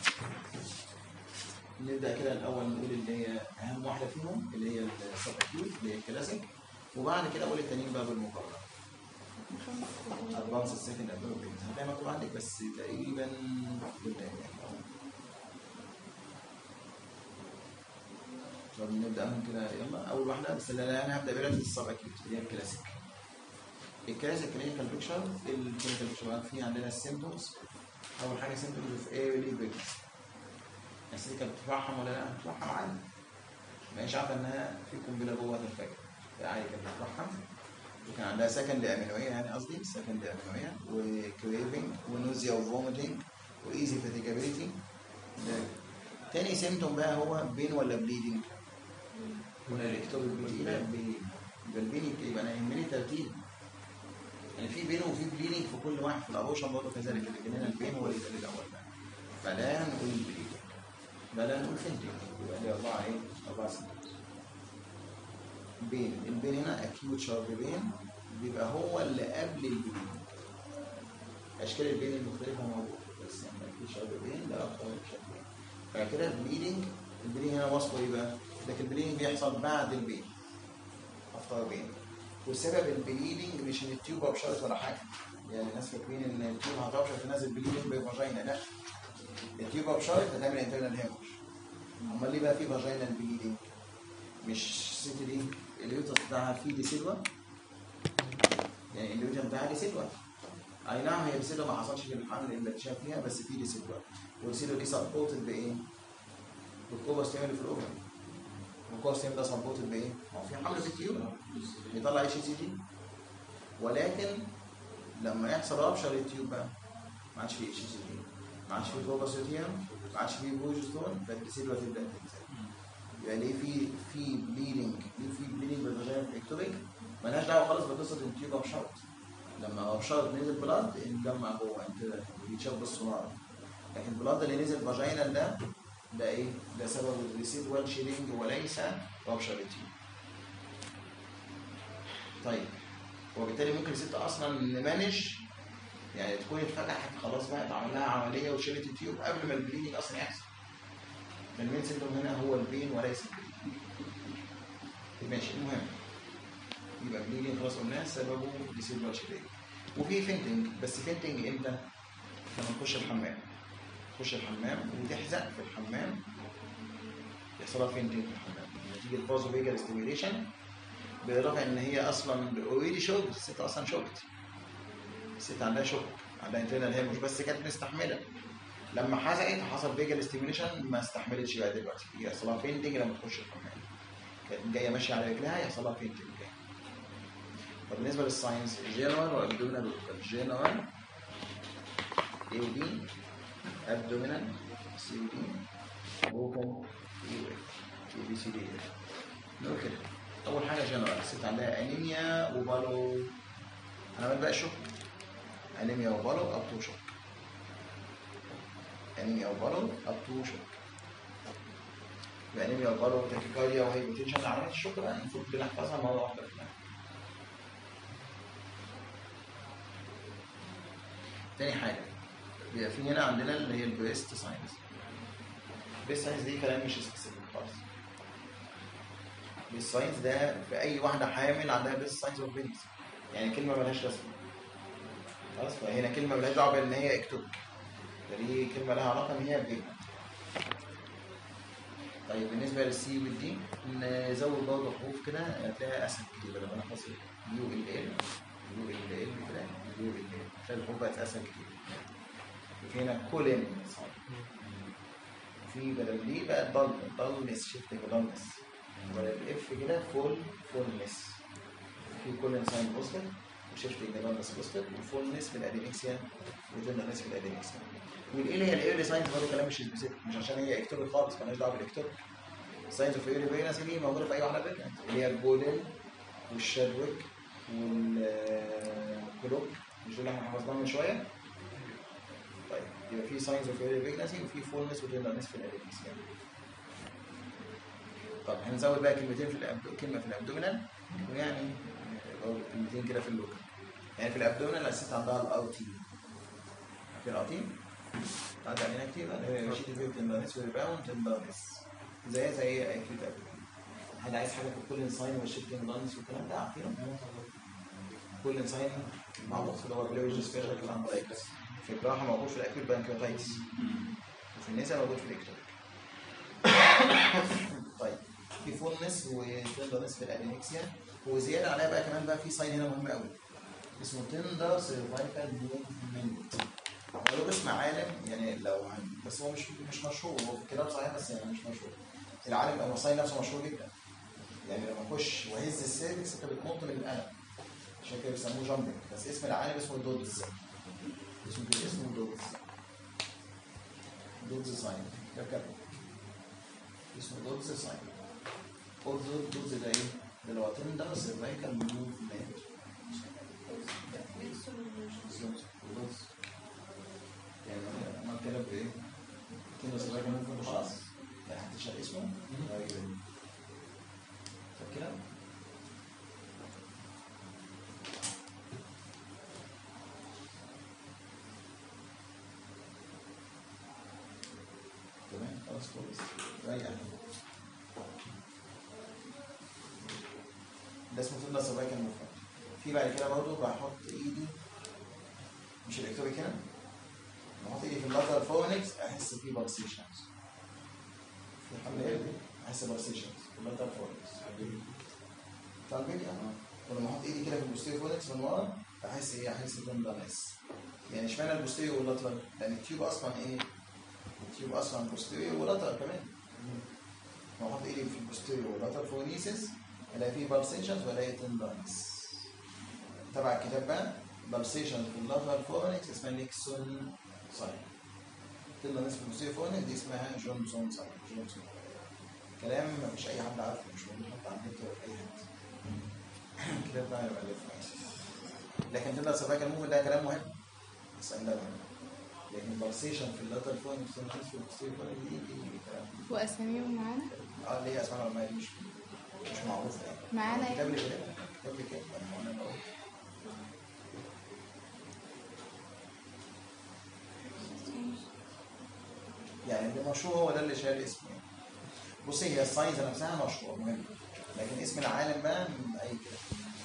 نبدا كده الاول نقول اللي هي اهم واحده فيهم اللي هي السب اكيوت اللي هي الكلاسيك، وبعد كده اقول التانيين بقى بالمقارنه. ادفانسد سكندري ابدومينال بريجنسي هتلاقي مكتوب عندك بس تقريبا قدام يعني. طب نبدأهم كده يلا. أول واحدة بس اللي أنا هبدأ بيها السب أكيوت اللي هي الكلاسيك. الكلاسيك كلينيكال بيكشر، الكلينيكال بيكشر في عندنا السيمبتومز. أول حاجة سيمبتومز في ايرلي بريجنسي. الست كانت بتترحم ولا لا؟ بتترحم عادي. ما هيش عارفة إنها في قنبلة جوه الفجر. عادي كانت بتترحم. وكان عندها سكند أمينوية يعني قصدي سكند أمينوية وكريفنج ونوزيا وفوميتنج وإيزي فاتيجابيلتي. تاني سيمتوم بقى هو بين ولا بليدنج؟ ولا الاكتوبيك بتقيلة بليدنج. يبقى البين يبقى أنا يهمني ترتيب. يعني في بين وفي بليدنج في كل واحد، في الأبوشن برضه كذلك اللي جنينا البين هو اللي يتقال الأول بقى. فلا نقول بليدنج. لا نقول فينتنج. يبقى دي 4 سيمتومز. بين، البين هنا أكيوت شارب بين بيبقى هو اللي قبل البليدنج. أشكال البين المختلفة موجودة بس يعني أكيوت شارب بين ده أكتر من شكل. بعد كده البليدنج، البليدنج هنا وصفه ايه بقى؟ لكن البليدنج بيحصل بعد البين افتر بين، والسبب البليدنج مش ان التيوب ابشرت ولا حاجه. يعني الناس فاكرين ان التيوب هتبشر تنزل بليدنج بفاجينا، لا التيوب ابشرت هتعمل انترنال هيموش. امال ليه بقى في فاجينال بليدنج؟ مش الست دي اليوتس بتاعها فيه ديسيلوا، يعني اليوتس بتاعها ديسيلوا. اي نعم هي ديسيلوا ما حصلش في الحمل اللي اتشاف فيها بس في ديسيلوا، والديسيلوا دي سبورتد بايه؟ بالكوباستيم اللي في الاوفر. والكوباستيم ده سبورتد بايه؟ ما هو في حمل في التيوب بيطلع اتش سي جي، ولكن لما يحصل رابشر التيوب بقى ما عادش فيه اتش سي جي، ما عادش فيه كوباستيم، ما عادش فيه بروجسترون، فالديسيلوا تبدا تنزل. يبقى ليه في بليدنج؟ ليه في بليدنج بالفاجينا اكتوبيك؟ مالهاش دعوه خالص بقصه التيوب ابشرت. لما ابشرت نزل بلاد اتجمع جوه انت بيتشاف بالسونار، لكن البلاد اللي نزل فاجينال ده ايه؟ ده سبب الريسيدوال شيلينج وليس رابشر التيوب. طيب وبالتالي ممكن الست اصلا نمانج يعني تكون اتفتحت خلاص بقى اتعمل لها عمليه وشالت التيوب قبل ما البليدنج اصلا يحصل. المين سيمتوم هنا هو البين وليس البليدنج. ماشي المهم يبقى بليدنج خلاص قلناه سببه ريسيدوال شيلينج. وفي فينتنج، بس فينتنج امتى؟ لما تخش الحمام. تخش الحمام وتحزق في الحمام يحصل لها فينتنج في الحمام نتيجه الفازو فيجال ستيميوليشن، بالاضافه ان هي اصلا اوريدي شوكت. الست اصلا شوكت، الست عندها شوك، عندها انترنال هي مش بس كانت مستحمله، لما حزقت حصل فيجال ستيميوليشن ما استحملتش بقى دلوقتي يحصل لها فينتنج لما تخش الحمام. كانت جايه ماشيه على رجلها يحصل لها فينتنج. طب بالنسبه للساينس جنرال وابدومينال لوكال. جنرال اي ودي، ابدومينال سي ودي، لوكال اي بي سي دي. نقول كده اول حاجه جنرال الست عندها انيميا وبالو. هنعمل بقى شوك. انيميا وبالو اب تو شوك. انيميا وبالو اب تو شوك. بانيميا وبالو وتاكيكارديا وهايبوتنشن. علامات الشكر يعني المفروض بنحفظها مره واحده في الآخر. تاني حاجه بيبقى في هنا عندنا اللي هي البريست ساينز. البريست ساينز دي كلام مش سبيسيفيك خالص. البريست ساينز ده في اي واحده حامل عندها بريست ساينز اوف برينز، يعني كلمه مالهاش لازمه خلاص. فهنا كلمه مالهاش دعوه بان هي اكتوبيك، دي كلمه لها علاقه ان هي بريجننت. طيب بالنسبه للسي والدي نزود برضه حروف كده هتلاقيها اسهل كتير بدل ما انا حاطط يو ال ال يو ال ال كده يو ال ال، هتلاقي الحروف بقت اسهل كتير. وفي هنا كولين، في بدل دي بقى ضلنس، شفت ضلنس، بدل الاف كده فولنس. في كولين ساين بوستر وشفت ضلنس بوستر وفولنس في الادينكسيا وتندرنس في الادينكسيا. والايه هي الايرلي ساينز برضه كلام مش سبيسيفيك، مش عشان هي اكتوبيك خالص، مالهاش دعوه بالاكتوبيك. ساينز اوف ايرلي بريجنسي دي موجوده في اي واحده بريجننت، اللي هي الجولين والشادويك والكلوك، مش دول اللي احنا حفظناهم من شويه. طيب يبقى في ساينز اوف ايرلي بريجنسي وفي فولنس وتندرنس في الادينكسيا. طب هنزود بقى كلمتين في كلمه في الابدومينال، ويعني كلمتين كده في اللوكال. يعني في الابدومينال الست عندها الاوتي، في الاوتي عدى علينا كتير بقى شيت الفيو تندرنس وريباوند تندرنس زي اي اكيد قبل. حد عايز حاجه في كل انساين والشيت تندرنس والكلام ده عارفينه؟ كل انساين معروف اللي هو بلوج سبيشال كلامبايكس. في الجراحه موجود في الاكيوت بانكيوتايتس، وفي النساء موجود في الاكتوبيك. طيب في فولنس وتندرنس في الادينكسيا، وزياده عليها بقى كمان بقى في ساين هنا مهم قوي اسمه تندر سيرفايكال موفمنت. هو له اسم عالم يعني لو بس هو مش مشهور، هو في الكلام صحيح بس يعني مش مشهور. العالم المصري نفسه مشهور جدا، يعني لما اخش واهز السيرفكس انت بتنط من القلم، عشان كده بيسموه جامبنج. بس اسم العالم اسمه دودز، اسمه دودز، دودز ساين ده كده اسمه دودز ساين. دودز ده ايه؟ ده اللي هو تندر سيرفايكال موفمنت. يعني ما كده بايه؟ كده سيرفايكال موفمنت خلاص، لا هتشال اسمه فكده. تمام خلاص كويس ريح. ده اسمه تندر سيرفايكال موفمنت. في بعد كده برضه بحط ايدي، مش الاكتوبيك هنا، بحط ايدي في اللاترال فورنكس احس فيه بالسيشنز. في الحمل احس بالسيشنز في اللاترال فورنكس بتاع الفيديو. ولما احط ايدي كده في البوستيريور فورنكس من ورا احس ايه؟ احس تندرنس. يعني اشمعنى البوستيريور واللاترال؟ لان التيوب اصلا ايه؟ التيوب اصلا بوستيريور ولاترال كمان. لما احط ايدي في البوستيريور واللاترال فورنيسز الاقي فيه بالسيشنز والاقي تندرنس. تبع الكتاب بقى بالسيشنز في اللاترال فورنكس اسمها نيكسون ساين. تندرنس في البوستيريور فورنكس دي اسمها جونسون ساين. جونسون كلام مفيش اي حد عارفه، مش موجود حتى على النت ولا في اي حته. الكتاب بتاعي مؤلف. لكن تندر سيرفايكال موفمنت ده كلام مهم، بس ده مهم. لكن البالسيشن في اللاترال فورنكس في البوستيريور فورنكس دي كلام. واساميهم معانا؟ اللي هي اسمها ما مش معروفه يعني. معانا الكتاب اللي كده الكتاب اللي كده يعني اللي مشهور هو ده اللي شايل اسمه. بصي هي الساينز نفسها مشهوره مهم، لكن اسم العالم بقى من اي كده.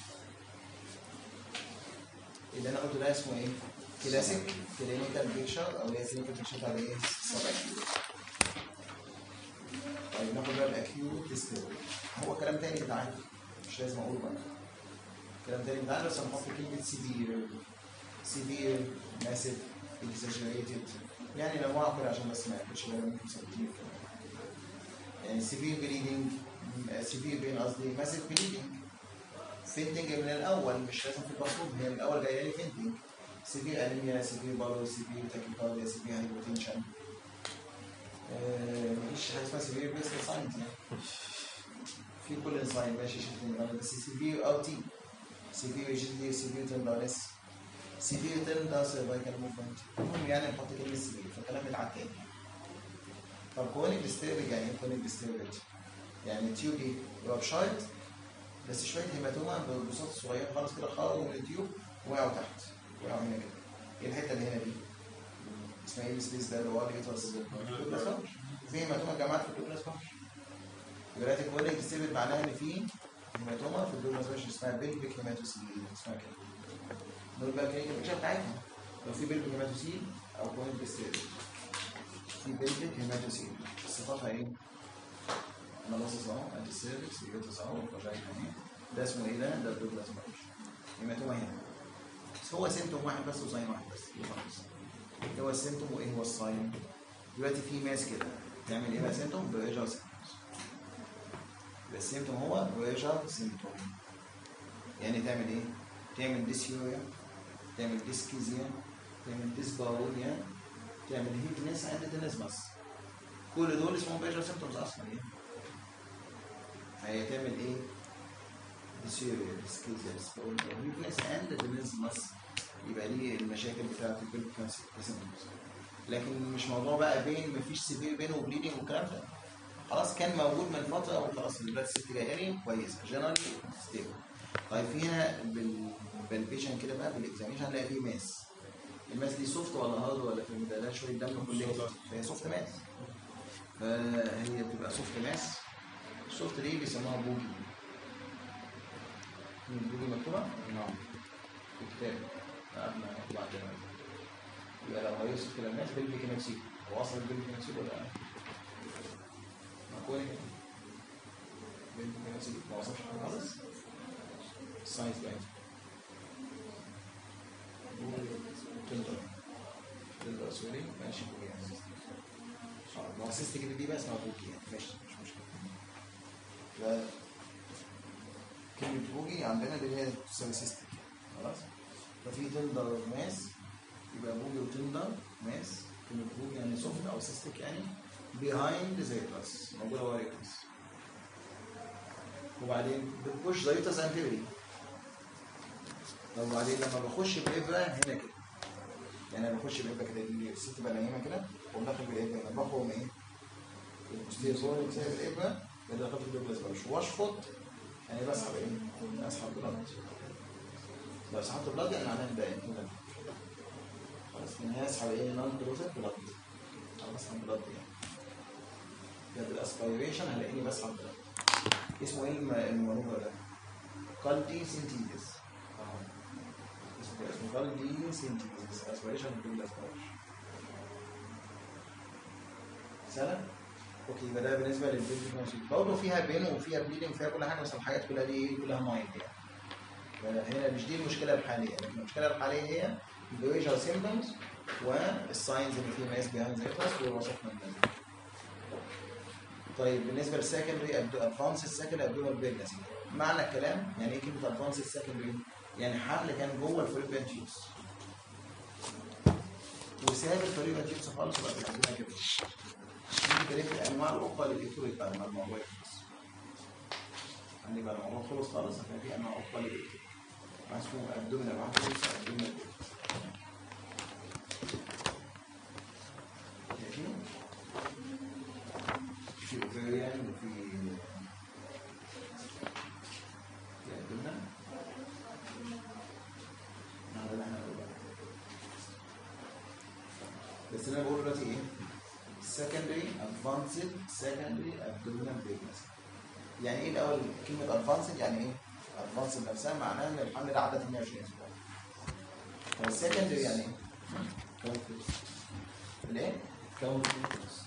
اللي انا قلته ده اسمه ايه؟ كلاسيك كلينيكال بيكشر، او هي كلينيكال بيكشر بتاع ايه؟ طيب ناخد بقى الاكيوت ديستيربنس. هو كلام تاني بتاعنا مش لازم اقوله بقى. كلام تاني بتاعنا بس هنحط كلمه سيفير ماسيف اكزاجريتد، يعني نوعه كده عشان بس ما ياخدش بالنا ممكن سبتين يعني سيفير بليدنج، سيفير بين قصدي ماسيف بليدنج، فينتنج من الاول مش لازم في الباسبور، هي من الاول جايه لي فينتنج، سيفير انيميا، سيفير بالو، سيفير تاكيكارديا، سيفير هايبوتنشن. مفيش حاجه اسمها سيفير بس ساينز يعني في كل انساين ماشي شفتني بس سيفير او تي، سيفير جدي، سيفير تندرس، سيفير تندر سيرفايكال موفمنت. المهم يعني نحط كلمه سيفير فالكلام بتاع تاني. طب كونيك ديستيربج يعني ايه كونيك ديستيربج؟ يعني التيوب دي يبقى بشايط بس شويه هيماتوما ببساط صغيره خالص كده، خرجوا من التيوب وقعوا تحت، وقعوا هنا كده. ايه الحته اللي هنا دي؟ اسمها ايه السبيس ده اللي هو اليوترس؟ في هيماتوما جمعت في الدوبلاس فانكشن. دلوقتي كونيك ديستيربج معناها ان في هيماتوما في الدوبلاس فانكشن اسمها بيلفيك هيماتوسيل، اسمها كده. دول بقى كلينيكال بيكتشر بتاعتهم لو في بيلفيك هيماتوسيل او كونيك ديستيربج. في بيلفيك هيماتوسيل صفاتها ايه؟ انا باصص اهو ادي السيرفكس اليوترس اهو والفاجينا اهي. ده اسمه ايه ده؟ ده الدوبلاس فانكشن. هيماتوما هنا. بس هو سيمتوم واحد بس وساين واحد بس خلاص. ايه هو السيمتوم وايه هو الساين؟ دلوقتي في ماس كده تعمل ايه بقى سيمتوم؟ فويجر سيمتومز. يبقى السيمتوم هو فويجر سيمتوم. يعني تعمل ايه؟ تعمل ديسيوريا، تعمل ديسكيزيا، تعمل ديسبارونيا، تعمل هيتنس اند تنسمس. كل دول اسمهم فويجر سيمتومز اصلا يعني. فهي تعمل ايه؟ ديسيوريا، ديسكيزيا، ديسبارونيا، هيتنس اند تنسمس. يبقى دي المشاكل بتاعت البيلفيك سيمتومز. لكن مش موضوع بقى بين مفيش سيفير بين وبليدنج والكلام ده. خلاص كان موجود من فتره وخلاص دلوقتي الست جايه لي كويس جنرالي ستيبل. طيب في هنا بالبيشن كده بقى بالاكزاميشن هنلاقي فيه ماس. الماس دي سوفت ولا هارد ولا في ده شويه دم كلها؟ فهي سوفت ماس. فهي بتبقى سوفت ماس. السوفت دي بيسموها بوجي. البوجي مكتوبه؟ نعم. في الكتاب. قبل ما نطلع كده. يبقى لو هيوصف كده الناس بيلفيك هيماتوسيل. هو اصلا البيلفيك هيماتوسيل ولا لا؟ معقول كده؟ بيلفيك هيماتوسيل ما وصفش حاجه خالص؟ الساينس باين. تندر سوري ماشي بوجي يعني. ما هو سيستيك دي بقى اسمها بوجي يعني ماشي مش مشكله. ف كلمه بوجي عندنا اللي هي تساوي سيستيك خلاص؟ ففي تندر ماس يبقى بوجي وتندر ماس. كلمة بوجي يعني سوفت أو سيستيك يعني behind the زيتوس موجودة ورا اليوترس. وبعدين بتخش زيتوس انتيري. وبعدين لما بخش بإبرة هنا كده. يعني أنا بخش بإبرة كده الست تبقى نايمة كده وأقوم داخل بالإبرة هنا بخرم إيه؟ البوستير صور بسبب الإبرة اللي دخلت في الدوبلاس وأشفط يعني بسحب إيه؟ أسحب بلاد. لو سحبت بلاد يعني معناها ده كده. خلاص من هي اسحب ايه؟ نون كلوزد بلاد. انا بسحب بلاد يعني. ده بالاسبيريشن هلاقيني بسحب بلاد. اسمه ايه المانوفر ده؟ كالدي سينتيزيس. اسمه كالدي سينتيزيس. اسبيريشن بالاسبيريشن. سهلة؟ اوكي يبقى ده بالنسبة للبيلفيك ماشي. برضه فيها بين وفيها بليدنج وفيها كل حاجة بس الحاجات كلها دي ايه؟ كلها مايند يعني. هنا مش دي المشكلة الحالية، لكن المشكلة الحالية هي الفويجر سيمبتومز والساينز اللي فيه ماس بيهايند زيتوس ووصفنا النازل. طيب بالنسبه للسكندري ادفانس السكندري ابدومال بريجنسي، معنى الكلام يعني ايه كلمه ادفانس السكندري؟ يعني حمل كان جوه الفالوبيان تيوبس وساب الفالوبيان تيوبس خالص وبقى بيعملها كده. دي كده الانواع الاخرى للايتوريك بعد ما الموضوع يخلص. عندي بقى الموضوع خلص خالص عشان في انواع اخرى للايتوريك. اسمه ابدومينال ابدومينال في اوفيريان وفي قدمنا هذا اللي احنا بنقوله. بس انا بقول دلوقتي ايه؟ secondary advanced secondary abdominal pregnancy. يعني ايه الاول كلمه advanced؟ يعني ايه؟ advanced نفسها معناها ان الحمل ده عدى 28 اسبوع. طب السكندري يعني ايه؟ كون فيتس. الايه؟ كون فيتس.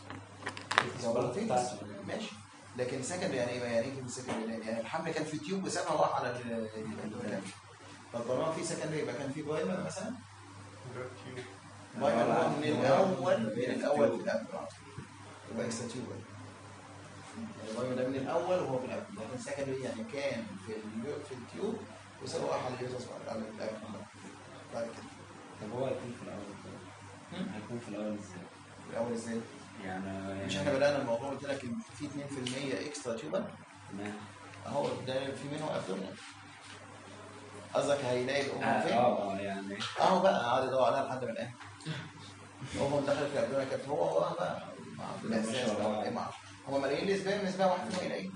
ماشي. لكن سكندري يعني ايه؟ يعني ايه كلمه سكندري؟ يعني الحمل كان في تيوب وسابها وراح على البلاد. طب طالما في سكندري يبقى كان في برايمر مثلا؟ برايمر هو من الاول في الابل يبقى اكسترا تيوبر. يعني برايمر ده من الاول وهو في الابل، لكن سكندري يعني كان في التيوب وسابها وراح على اليوترس على الابل بعد كده. طب هو هيكون في الاول ازاي؟ هيكون في الاول ازاي؟ في الاول ازاي؟ يعني مش احنا بدأنا الموضوع قلت لك ان في 2% اكسترا تيوبر؟ تمام. اهو ده في منه ابدومينال. قصدك هيلاقي الام فين؟ يعني اهو بقى قعد يدور عليها لحد ما لقاها. الام دخلت في الابدومينال كانت هو وراها بقى لا ازاي والله ما اعرف. هو ملايين الاسبان نسبه 1% ايه؟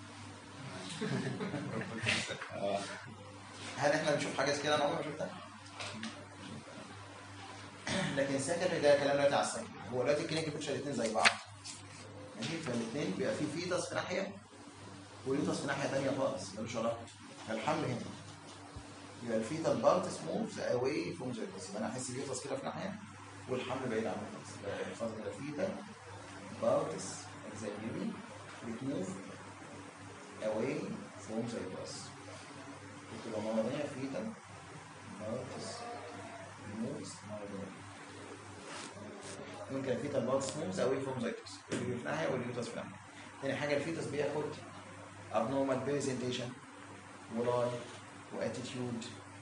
هل احنا بنشوف حاجه كده؟ انا عمري ما شفتها. لكن سكندري ده كلام دلوقتي على السكندري. هو دلوقتي الكلينيكال بيكتشر الاثنين زي بعض ماشي، فالاثنين بيبقى في فيتس في ناحيه واليوتس في ناحيه ثانيه خالص ملوش علاقه. فالحمل هنا يبقى الفيتال بارت سموث اواي فروم ذا يوتس، يبقى انا احس اليوتس كده في ناحيه والحمل بعيد عن اليوتس. فاحفظ كده فيتال بارتس زي البيبي بتموف اواي فروم ذا يوتس. بتبقى مرضيه فيتال بارتس موفز ممكن الفيتال بارتس موفز اواي فروم ذا يوتس، البيبي في ناحيه واليوتس في ناحيه. تاني حاجه الفيتس بياخد abnormal presentation ولاي واتيتيود.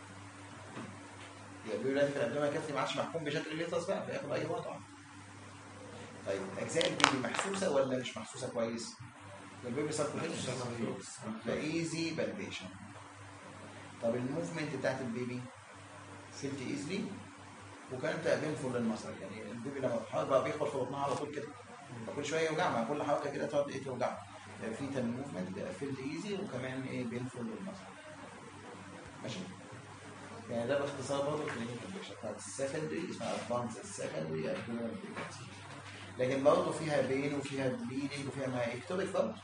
يبقى بيقول لك الابدومين الكافي ما عادش محكوم بشكل اليوتس بقى، فياخد اي وضع. طيب اجزاء البيبي محسوسه ولا مش محسوسه كويس؟ البيبي سبكوتينيوس فايزي بالبيشن. طب الموفمنت بتاعت البيبي فيلت ايزلي وكانت بينفول للمصري، يعني البيبي لما بيحاول بقى بيخبط في بطنها على طول كده، فكل شويه يوجعها، كل حركه كده تقعد ايه توجعها. في تن موفمنت فيلت ايزي وكمان ايه بينفول للمصري ماشي. يعني ده باختصار برضه كلينيكال بيكتشر بتاعت السكندري، اسمها ادفانس السكندري ابدومينال بريجنسي. لكن برضه فيها بين وفيها بليدنج وفيها ما اكتوبيك برضه،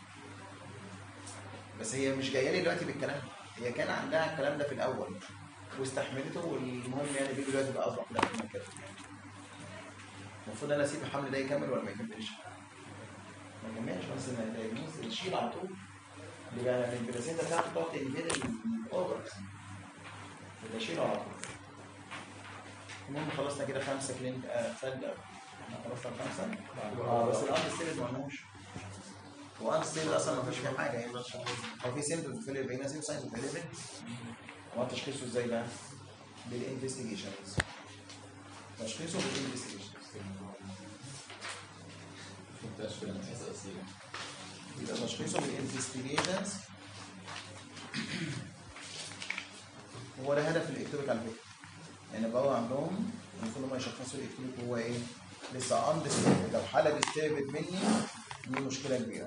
بس هي مش جايه لي دلوقتي بالكلام، هي كان عندها الكلام ده في الاول واستحملته، والمهم يعني البيبي دلوقتي بقى اصبح كده من كده. المفروض انا اسيب الحمل ده يكمل ولا ما يكملش؟ ما يكملش، بس ما يشيل على طول، يبقى البلاسينتا بتاعته تقعد تنفيد الاوفرز، يبقى يشيله على طول. المهم خلصنا كده 5 كلينيك فجأة احنا خلصنا 5 بس الارض ستيرد ما قلناهوش. وارض ستيرد اصلا ما فيش فيه حاجه يعني، هو في سيمبتومز في البينازي وساينز في الليفل. هو تشخيصه ازاي بقى؟ بالانفستيجيشنز. تشخيصه بالانفستيجيشنز. يبقى تشخيصه بالانفستيجيشنز هو ده هدف الاكتوبيك على فكره. يعني بقوا عندهم المفروض هم يشخصوا الاكتوبيك هو ايه؟ لسه اندستيبل، لو حاله ديستربت مني دي مشكله كبيره.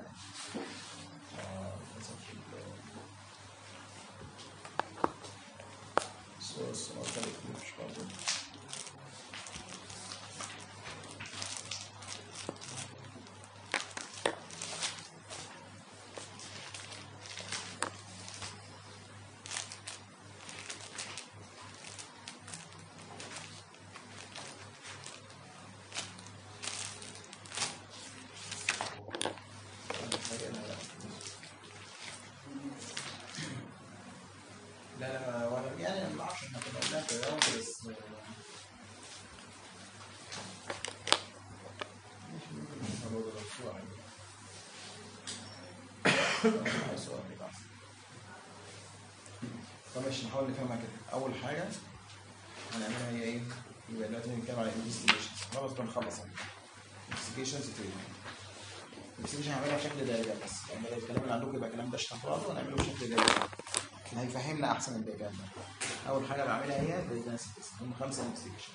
فماشي نحاول نفهمها كده. اول حاجه هنعملها هي ايه؟ يبقى دلوقتي هنتكلم على انفستيجيشنز. خلاص بنخلص انفستيجيشنز تاني. الانفستيجيشن هنعملها بشكل دايري بس، يعني لو الكلام اللي عندكم يبقى الكلام ده اشتغاله ونعمله بشكل دايري اللي هيفهمنا احسن الدايجرام ده. اول حاجه بعملها هي بريجنسي تيست، هم 5 انفستيجيشن.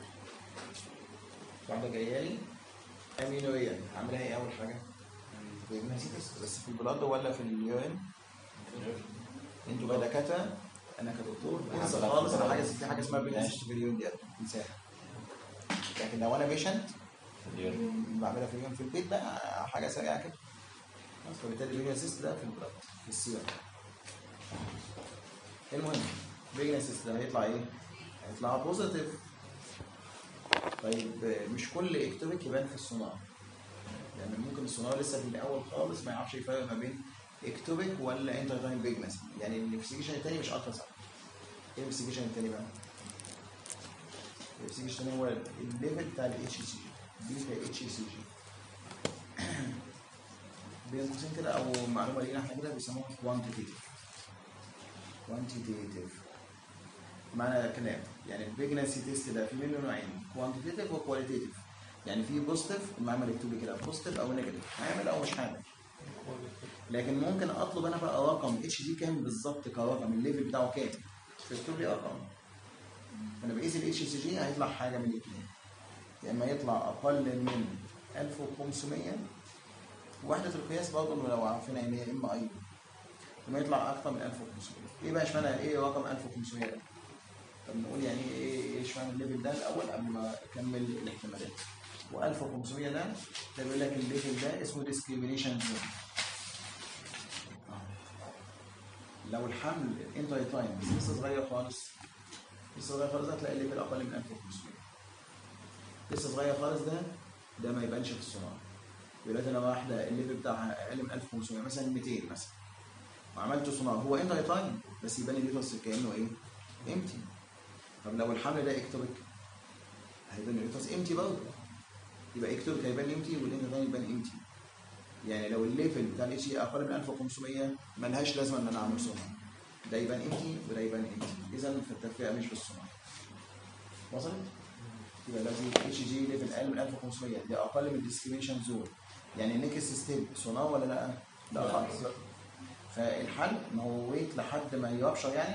واحده جايه لي امينويه، هعملها ايه اول حاجه؟ بريجنسي تيست، بس في البلاد ولا في اليورين؟ انتوا بقى دكاتره، انا كدكتور انسى خالص في حاجه اسمها بريجنسي في اليورين دي انساها. لكن لو انا بيشنت بعملها في اليوم في البيت بقى حاجه سريعه كده. فبالتالي البريجنسي ده في البلاد في السيرم. المهم بريجنسي ده هيطلع ايه؟ هيطلع بوزيتيف. طيب مش كل اكتوبيك يبان في السونار، يعني ممكن السونار لسه في الاول خالص ما يعرفش يفرق ما بين اكتوبيك ولا انترتاين بريجنسي. يعني الانفستيجيشن الثاني مش الترا ساوند. ايه الانفستيجيشن الثاني بقى؟ الانفستيجيشن الثاني هو الليفل بتاع الاتش سي جي، بيتا اتش سي جي. بين قوسين كده او معلومه لينا احنا كده بيسموها كوانتيتيف. كوانتيتيف معنى كلام، يعني البريجنسي تيست ده في منه نوعين، كوانتيتيف وكواليتيف. يعني في بوزيتيف المعمل يكتب لي كده بوزيتيف او نيجاتيف، حامل او مش حامل. لكن ممكن اطلب انا بقى رقم اتش دي كام بالظبط كرقم، الليفل بتاعه كام، فيكتب لي رقم. انا بقيس الاتش سي جي هيطلع حاجه من الاثنين، يا اما يطلع اقل من 1500. وحدة القياس برضه لو عارفين ان هي ام اي لما يطلع اكتر من 1500. ايه بقى اشمعنى ايه رقم 1500 ده؟ طب نقول يعني ايه اشمعنى الليفل ده الاول قبل ما اكمل الاحتمالات. و1500 ده بيقول لك الليفل ده اسمه ديسكريميشن زون. لو الحمل انترايتراين بس لسه صغير خالص، هتلاقي الليفل اقل من 1500. لسه صغير خالص ده ما يبانش في السونار. دلوقتي انا واحده الليفل بتاعها اقل من 1500 مثلا 200 مثلا وعملت سونار هو انترايتراين بس يبان اليوترس كانه ايه؟ امتي. طب لو الحمل ده اكتوبيك هيبان اليوترس امتي برضه، يبقى اكتوبيك هيبان امتي والانترايتراين يبان امتي. يعني لو الليفل بتاع الاتش اي اقل من 1500 ملهاش لازمه ان انا اعمل سونار. ده يبان امتي وده يبان امتي. اذا فالتفرقه مش بالسونار. وصلت؟ يبقى لازم اتش جي ليفل اقل من 1500 دي اقل من الديسكريميشن زون. يعني نيكست ستيب سونار ولا لا؟ لا خالص. فالحل ما هو ويت لحد ما يبشر يعني.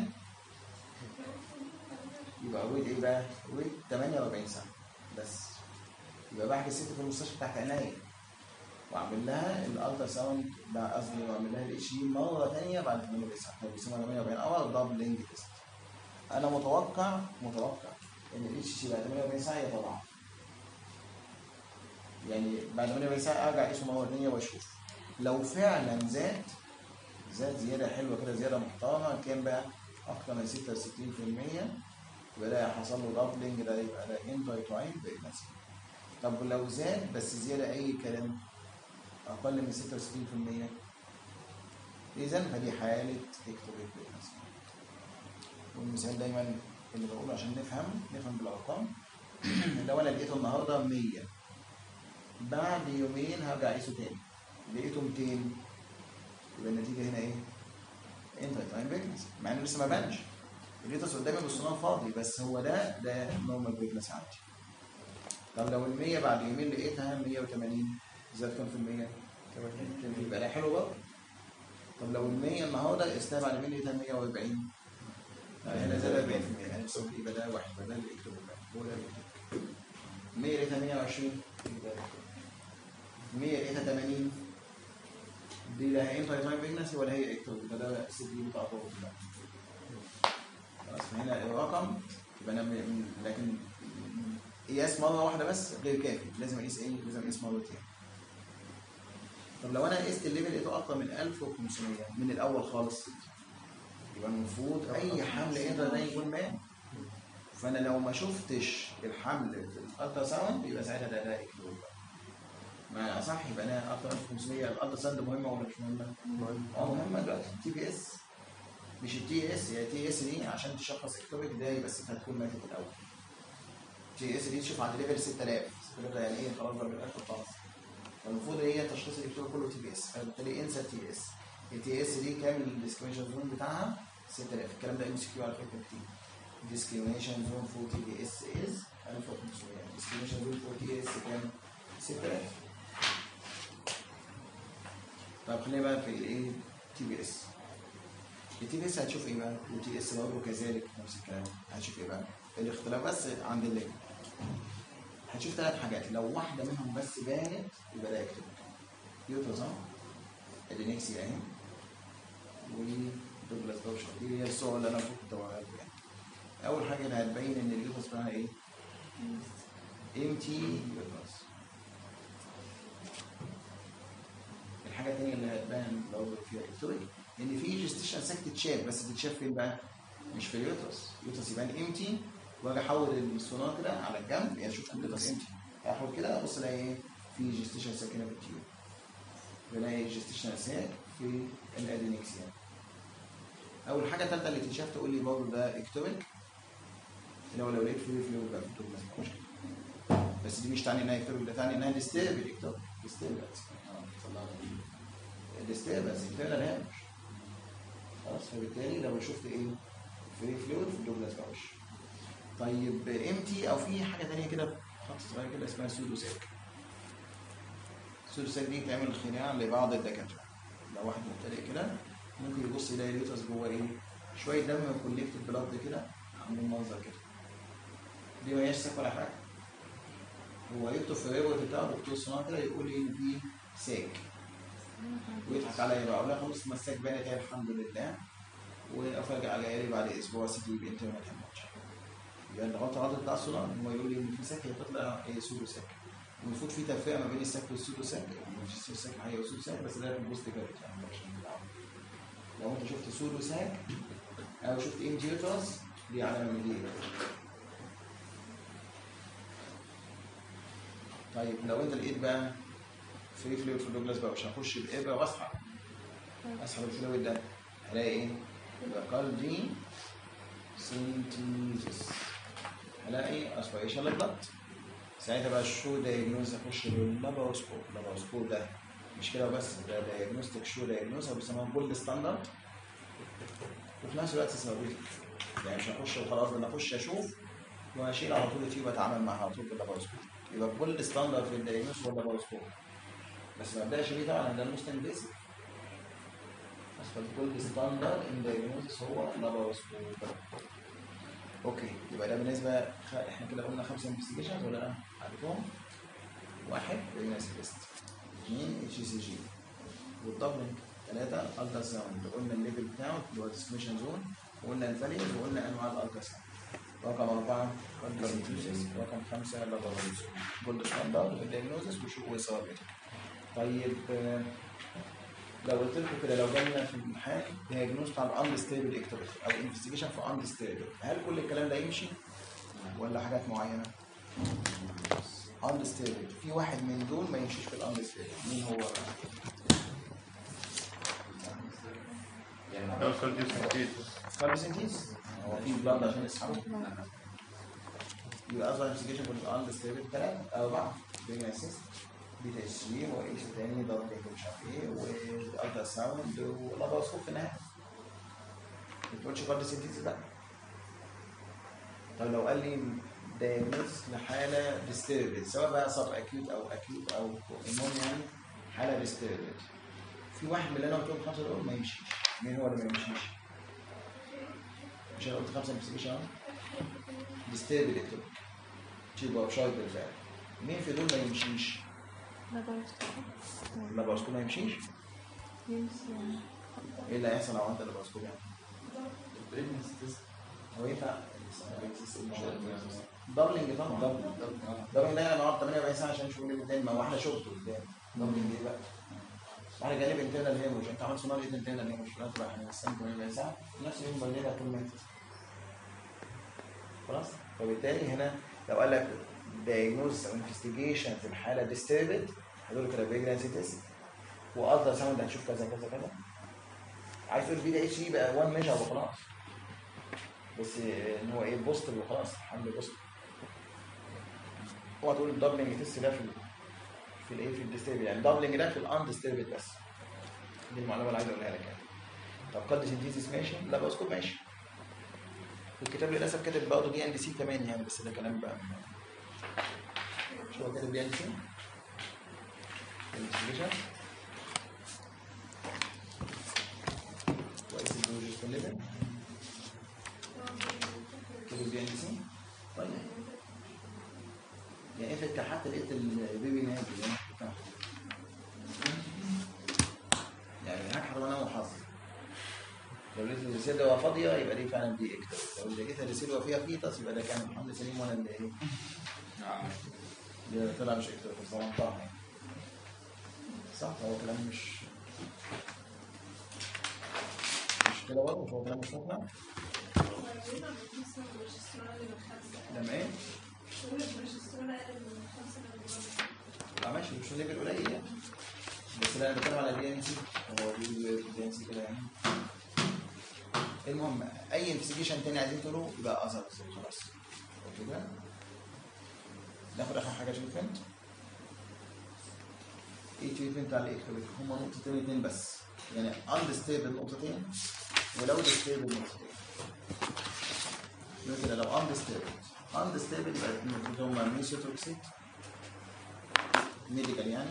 يبقى ويت ايه بقى؟ ويت 48 ساعه بس. يبقى بحجز ست في المستشفى تحت عناية واعمل لها الالترا ساوند ده، قصدي واعمل لها الاتش دي مره ثانيه بعد 48 ساعه. فبيسموها 48 اور دبلنج تيست. انا متوقع ان الاتش دي بعد 48 ساعه يتضاعف. يعني بعد 48 ساعه ارجع اقيسه مره ثانيه واشوف لو فعلا زاد زياده حلوه كده، زياده محترمه كام بقى؟ اكتر من 66%، يبقى ده حصل له دبلنج، ده يبقى ده انترايتراين بريجنسي. طب لو زاد بس زياده اي كلام اقل من 66%، اذا فدي حاله اكتوبيك بريجنسي. والمثال دايما اللي بقوله عشان نفهم بالارقام. لو انا لقيته النهارده 100 بعد يومين هرجع اقيسه تاني لقيته 200، يبقى النتيجه هنا ايه؟ انترايتراين بريجنسي، مع انه لسه ما بانش. اليوترس قدامي بالصناعه فاضي بس هو ده نورمال بريجنسي عندي. طب لو ال 100 بعد يومين لقيتها 180 زاد كام في المية؟ يبقى ده حلو برضه. طب لو ال 100 النهارده قستها بعد يومين لقيتها 140 هنا زاد 40%، يعني يبقى ده واحد، يبقى ده الاكتوبيك هو ده الاكتوبيك. 100 لقيتها 120 100 لقيتها 80 دي لا هي انترايتراين بريجنسي ولا هي اكتوبيك، يبقى ده الست دي بتاع طول. خلاص فهنا الرقم يبقى انا لكن قياس مره واحده بس غير كافي، لازم اقيس ايه؟ لازم اقيس مرتين. طب لو انا قست الليفل لقيته اكتر من 1500 من الاول خالص، يبقى المفروض اي حمل انترايتراين يكون مان. فانا لو ما شفتش الحمل في الالترا ساوند يبقى ساعتها ده اكتوبيك. ما صح، يبقى انا اكتر من 1500 الالترا ساوند مهمه ولا مش مهمه؟ مهمه دلوقتي. تي بي اس مش التي اس، هي تي اس دي عشان تشخص اكتوبيك ده بس هتكون ماتت الاول. تي اس دي تشوف عند ليفل 6000 ده يعني ايه؟ خلاص بقى بالاخر خالص. فالمفروض هي تشخيص الاكتوبيك كله تي بي اس، فبالتالي انسى التي اس. التي اس دي كامل الديسكريميشن زون بتاعها 6000. الكلام ده ام سي كيو على فكره كتير. discrimination zone for TBS is 1500. discrimination zone for TS كام؟ 6000. طب خلينا بقى في الايه؟ تي بي اس. التي بي اس هتشوف ايه بقى؟ والتي اس برضه كذلك نفس الكلام. هتشوف ايه بقى؟ الاختلاف بس عند الليفل. هتشوف 3 حاجات، لو واحده منهم بس بانت يبقى ده اكتوبيك. يوترس اهو، ادينكسيا اهي، ودوجلاس دوشر. دي هي الصور اللي انا كنت بوريها لكم يعني. اول حاجه اللي هتبين ان اليوترس بتاعها ايه؟ امتي يوترس. الحاجه الثانيه اللي هتبان لو فيها اكتوبيك ان في جستيشن ساك تتشاف، بس تتشاف فين بقى؟ مش في اليوترس. اليوترس يبان امتي واجي احول السونار كده على الجنب يعني اشوف اليوترس امتي، احول كده ابص الاقي ايه؟ في جستيشن ساك هنا في التيوب، بلاقي جستيشن ساك في الادينكسيا. اول حاجه الثالثه اللي تتشاف تقول لي برضه ده اكتوبيك، لو لقيت فيه يبقى في التوب مش مشكله. بس دي مش تعني انها اكتوبيك، ده تعني انها ديستيربل اكتوبيك. ديستيربنس ديستيربنس انترنال هامش. خلاص فبالتالي لو شفت ايه؟ فري فلويد في الدوجلاس باوش. طيب امتي او في حاجه ثانيه كده خط صغير كده اسمها سودوساك. السودوساك دي تعمل خداع لبعض الدكاتره. لو واحد مبتدئ كده ممكن يبص يلاقي اليوترس جوه ايه؟ شويه دم كولكتد بلاد كده عاملين منظر كده. دي ما هياش ساك ولا حاجه. هو يكتب في الريبورت بتاعه دكتور صناعي كده يقول لي ان في ساك ويضحك عليا بقى، اقول له خلاص ما الساك بانت اهي الحمد لله، وافاجئ جاي لي بعد اسبوع سي تي بانترنال هيموج. يبقى الغلطه بتاع الصناعي ان هو يقول لي ان في ساك، هي تطلع ايه سودو ساك. المفروض في تفرقه ما بين الساك والسودو ساك، يعني مفيش الساك الحقيقي والسودو ساك، بس ده في البوست كارت يعني لو انت شفت سودو ساك او شفت انجيوترس دي علامه من دي. طيب لو انت لقيت بقى فري فلويد في الدوجلاس بقى، مش هخش بابره اسحب الفلويد ده، هلاقي ايه؟ يبقى كالدي سنتيزس، هلاقي اسبيريشن للبلد. ساعتها بقى الشو دايجنوز اخش باللاباروسكوب. اللاباروسكوب ده مش كده بس، ده دايجنوستيك شو دايجنوز او بيسموها جولد ستاندرد، وفي نفس الوقت ثيرابيوتيك. يعني مش هخش وخلاص، ده انا اخش اشوف واشيل على طول التيوب اتعامل معاها على طول باللاباروسكوب. يبقى جولد ستاندرد في الدايجنوز هو اللاباروسكوب، بس ما ابداش بيه طبعا ده الموست انفيسيف. بس فالجولد ستاندرد ان دايجنوز هو اللاباروسكوب. اوكي، يبقى ده بالنسبه احنا كده قلنا 5 انفستيجيشنز ولا لا؟ عرفتهم؟ 1 ريناس تيست، 2 اتش سي جي، والدبلنج 3 الترا ساوند، قلنا الليفل بتاعه اللي هو ديسكريشن زون، وقلنا الفاليوز، وقلنا انواع الالترا ساوند. رقم 4 رقم 5 لاباروسكوب، جولد ستاندرد في الدايجنوزس وثيرابيوتيك. طيب لو قلت لكم كده، لو جالنا في الامتحان دايجنوز بتاع الانستيبل اكتوبيك او انفستيجيشن في انستيبل، هل كل الكلام ده يمشي ولا حاجات معينه؟ انستيبل في واحد من دول ما يمشيش في الانستيبل، مين هو بقى؟ كاربسنتيز هو في بلاد عشان يسحبه. يبقى اصلا انفستيجيشن في الانستيبل 3 4 بيناسيس بيتا اس جي وايش تاني ضغط مش عارف ايه والالترا ساوند واللاباروسكوب في النهايه. ما تقولش كارديوسينثيسيس لا. طب لو قال لي دايجنوز لحاله ديستيربد، سواء بقى سب اكيوت او اكيوت او المهم يعني حاله ديستيربد، في واحد من اللي انا قلتهم 5 دول ما يمشيش. مين هو اللي ما يمشيش؟ مش انا قلت 5 انفستيجيشن اهو. ديستيربد اكتب تيوب او شايب بالفعل، مين في دول ما يمشيش؟ اللاباروسكوب ما يمشيش؟ يمشي. ايه اللي هيحصل لو عملت اللاباروسكوب يعني؟ هو ينفع دبلنج طبعا. دبلنج ده انا قعدت 48 ساعه عشان اشوف الليفل تاني، ما هو احنا شفته قدام. دبلنج ايه بقى؟ احنا جانب انترنال هيموج، انت عملت سونار انترنال هيموج في الاخر احنا نستنى 48 ساعه نفس اليوم بالليل هتكون ماتت. خلاص؟ فبالتالي هنا لو قال لك دايجنوز او انفستيجيشن في الحاله ديستربد، هدول كده بريجنسي تيست والترا ساوند هتشوف كذا كذا كذا. عايز تقول بي اتش اي بقى 1 ميجر وخلاص، بس ان هو ايه بوستر وخلاص حمل بوستر. هو تقول الدبلنج تيست ده في الايه في الديستربد، يعني الدبلنج ده في الاندستربد بس. دي المعلومه اللي عايز اقولها لك يعني. طب كارديوسينثيسيس ماشي، لاباروسكوب ماشي. والكتاب للاسف كاتب برضه دي ان سي كمان يعني، بس ده كلام بقى مش هو كاتب دي ان سي انفستيجيشن كويس البروجكت ليفل كاتب دي ان سي. طيب يعني افرض حتى لقيت البيبي نازل يعني هكحر وانا وحظي. لو لقيت الرسالة فاضية يبقى دي فعلا دي اكتر، لو لقيت الرسالة فيها فيتس يبقى ده كان الحمل سليم وانا اللي ايه؟ ده طلع مش اكتر بس ظلمتها يعني. صح؟ هو كلام مش كده برضه، مش هو كلام مش مقنع؟ لما ايه؟ لا ماشي مش ليفل قليل يعني، بس لا انا بتكلم على دي ان سي، هو دي ان سي كده يعني. المهم اي انفستيجيشن تاني عايزين تقولوا يبقى اثر خلاص كده. ناخد اخر حاجه تريتمنت. ايه تريتمنت على الاكتوبيك؟ هما نقطتين اتنين بس، يعني اندستيبل نقطتين ولو ديستيبل نقطتين. يبقى كده لو اندستيبل يبقى المفروض هما ميثوتوكسيت ميديكال يعني